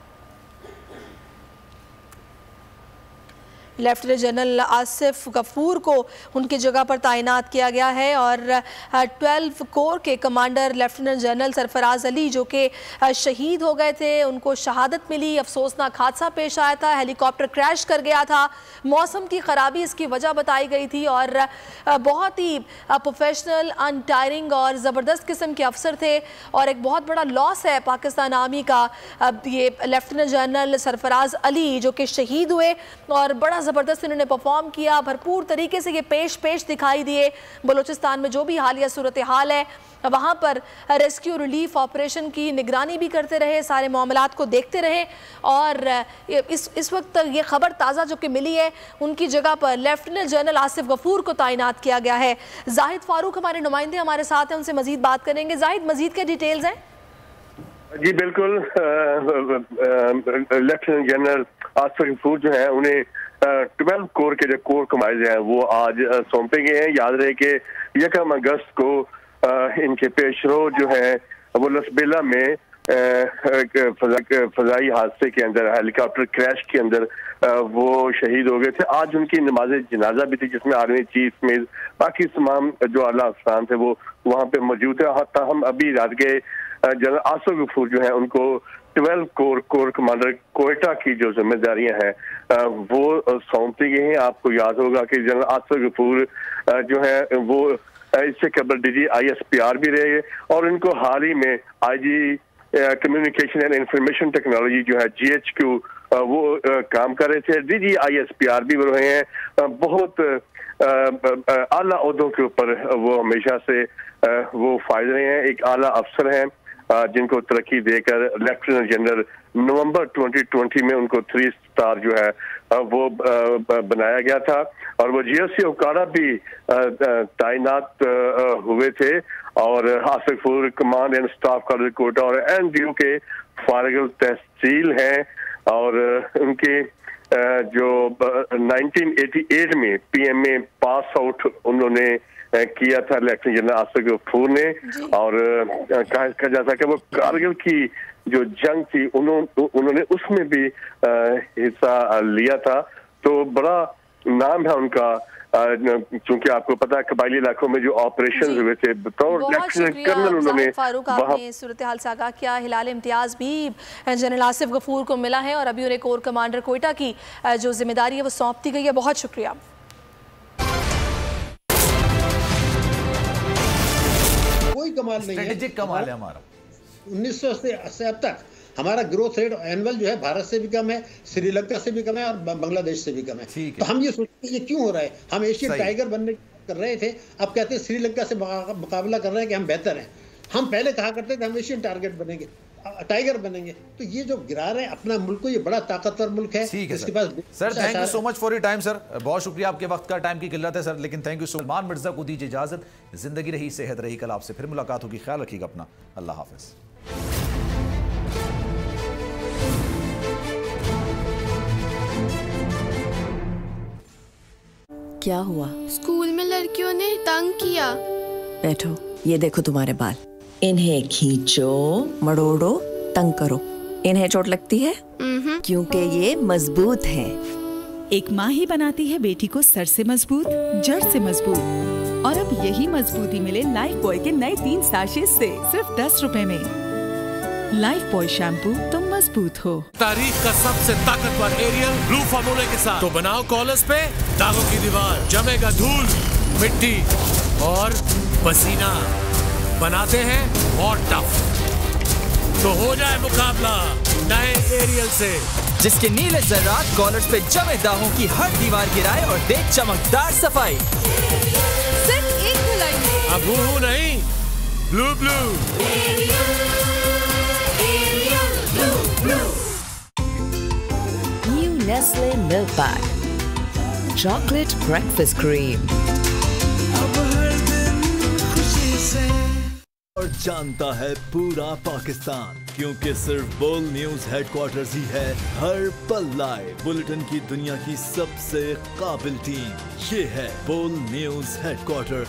लेफ्टिनेंट जनरल आसिफ गफूर को उनकी जगह पर तैनात किया गया है और 12 कोर के commander lieutenant general Sarfaraz Ali जो कि शहीद हो गए थे, उनको शहादत मिली। अफसोसनाक हादसा पेश आया था, हेलीकॉप्टर क्रैश कर गया था, मौसम की ख़राबी इसकी वजह बताई गई थी और बहुत ही प्रोफेशनल, अनटायरिंग और ज़बरदस्त किस्म के अफसर थे और एक बहुत बड़ा लॉस है पाकिस्तान आर्मी का ये लेफ्टिनेंट जनरल सरफराज अली जो कि शहीद हुए और बड़ा ज़बरदस्त इन्होंने परफॉर्म किया, भरपूर तरीके से ये पेश दिखाई दिए। बलूचिस्तान में जो भी हालिया सूरत हाल है वहाँ पर रेस्क्यू रिलीफ ऑपरेशन की निगरानी भी करते रहे, सारे मामलात को देखते रहे और इस वक्त ये खबर ताज़ा जो कि मिली है उनकी जगह पर लेफ्टिनेंट जनरल आसिफ गफूर को तैनात किया गया है। जाहिद फारूक हमारे नुमाइंदे हमारे साथ हैं, उनसे मजीद बात करेंगे। जाहिद, मजीद क्या डिटेल्स हैं? जी बिल्कुल, लेफ्टिनेंट जनरल आसिफ गफूर जो है उन्हें 12 कोर के जो कोर कमांडर हैं वो आज सौंपे गए हैं। याद रहे कि 1 अगस्त को इनके पेशरो जो है वो लसबेला में फजाई हादसे के अंदर, हेलीकॉप्टर क्रैश के अंदर वो शहीद हो गए थे। आज उनकी नमाज जनाजा भी थी जिसमें आर्मी चीफ में बाकी तमाम जो आला अफसरान थे वो वहाँ पे मौजूद है। हम अभी रात के जनरल आसिफ गफूर जो है उनको 12 कोर कमांडर कोयटा की जो जिम्मेदारियां हैं वो सौंपी गई हैं। आपको याद होगा कि जनरल आसिफ गफूर जो है वो इससे कबल DG ISPR भी रहे और इनको हाल ही में IG communication and information technology जो है GHQ वो काम कर रहे थे। DG ISPR भी रहे हैं। बहुत आला ओहदों के ऊपर वो हमेशा से वो फायदे रहे हैं। एक आला अफसर हैं जिनको तरक्की देकर लेफ्टिनेंट जनरल नवंबर 2020 में उनको 3 स्टार जो है वो बनाया गया था और वो GSC ओकाड़ा भी तैनात हुए थे और Asif Ghafoor command and staff college Quetta और NDO के फारिग तहसील हैं और उनके जो 1988 में PMA पास आउट उन्होंने किया था लेफ्टिनेंट जनरल आसिफ गफूर ने और कहा जाता है कि वो कारगिल की जो जंग थी उन्होंने उसमें भी हिस्सा लिया था। तो बड़ा नाम है उनका क्योंकि आपको पता है कबायली इलाकों में जो ऑपरेशन हुए थे बतौर लेफ्टिनेंट कर्नल उन्होंने फारूक आपने सूरत हाल से आगाह किया। हिलाल इम्तियाज भी जनरल आसिफ गफूर को मिला है और अभी उन्हें कोर कमांडर कोयटा की जो जिम्मेदारी है वो सौंप दी गई है। बहुत शुक्रिया। कोई कमाल नहीं है, कमाल है हमारा 1980 से अब तक हमारा ग्रोथ रेट एनुअल जो है भारत से भी कम है, श्रीलंका से भी कम है और बांग्लादेश से भी कम है। तो हम ये सोचते हैं ये क्यों हो रहा है। हम एशियन टाइगर बनने कर रहे थे, अब कहते हैं श्रीलंका से मुकाबला कर रहे हैं कि हम बेहतर हैं। हम पहले कहा करते थे हम एशियन टाइगर बनेंगे। तो ये जो गिरा रहे हैं अपना मुल्क को, ये बड़ा ताकतवर मुल्क है इसके पास। Sir thank you so much for your time sir, बहुत शुक्रिया। आपके वक्त का टाइम की किल्लत है सर, लेकिन थैंक यू। सलमान मिर्जा को दीजिए इजाजत। जिंदगी रही, सेहत रही, कल आपसे फिर मुलाकात होगी। ख्याल रखिएगा अपना। अल्लाह हाफिज। क्या हुआ? स्कूल में लड़कियों ने तंग किया। बैठो, ये देखो तुम्हारे बाल। इन्हें खींचो, मड़ोड़ो, तंग करो। इन्हें चोट लगती है? क्योंकि ये मजबूत हैं। एक माँ ही बनाती है बेटी को सर से मजबूत, जड़ से मजबूत। और अब यही मजबूती मिले लाइफ बॉय के नए 3 सैशेट से सिर्फ 10 रुपए में। लाइफ बॉय शैम्पू, तुम मजबूत हो। तारीख का सबसे ताकतवर एरियल ब्लू फार्मूले के साथ तो बनाओ कॉलर्स पे दागों की दीवार, जमेगा धूल, मिट्टी और पसीना, बनाते हैं और टफ। तो हो जाए मुकाबला नए एरियल से, जिसके नीले जर्रात कॉलर्स पे जमे दागों की हर दीवार गिराए और दे चमकदार सफाई। सिर्फ एक धुलाई में। अब हूँ नहीं, blue blue. New Nestle Milk Bag, chocolate breakfast cream. और जानता है पूरा पाकिस्तान, क्योंकि सिर्फ बोल न्यूज हेडक्वार्टर्स ही है हर पल लाइव बुलेटिन की दुनिया की सबसे काबिल टीम। ये है बोल न्यूज हेडक्वार्टर।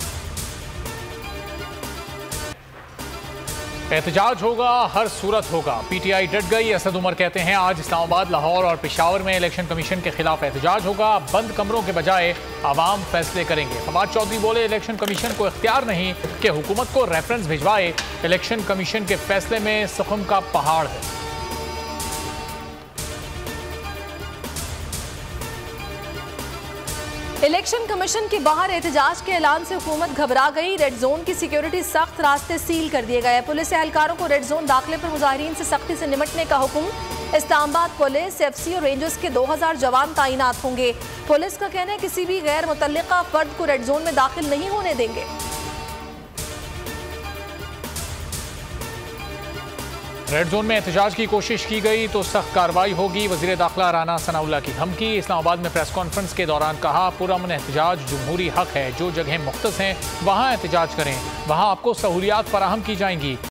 एहतजाज होगा, हर सूरत होगा। PTI डट गई। असद उमर कहते हैं आज इस्लामाबाद, लाहौर और पेशावर में इलेक्शन कमीशन के खिलाफ एहतजाज होगा। बंद कमरों के बजाय आवाम फैसले करेंगे। फवाद चौधरी बोले इलेक्शन कमीशन को इख्तियार नहीं कि हुकूमत को रेफरेंस भिजवाए। इलेक्शन कमीशन के फैसले में सुखम का पहाड़ है। इलेक्शन कमीशन के बाहर एहतजाज के ऐलान से हुकूमत घबरा गई। रेड जोन की सिक्योरिटी सख्त, रास्ते सील कर दिए गए। पुलिस एहलकारों को रेड जोन दाखिले पर मुजाहिरीन से सख्ती से निपटने का हुक्म। इस्लामाबाद पुलिस, FC और रेंजर्स के 2000 जवान तैनात होंगे। पुलिस का कहना है किसी भी गैर मुतल्लिका फर्द को रेड जोन में दाखिल नहीं होने देंगे। रेड जोन में एहतजाज की कोशिश की गई तो सख्त कार्रवाई होगी। वजीर दाखिला राना सनाउल्लाह की धमकी। इस्लामाबाद में प्रेस कॉन्फ्रेंस के दौरान कहा पुरअमन एहतजाज जुमहूरी हक है। जो जगह मुख्तस हैं वहाँ एहतजाज करें, वहाँ आपको सहूलियात फराहम की जाएंगी।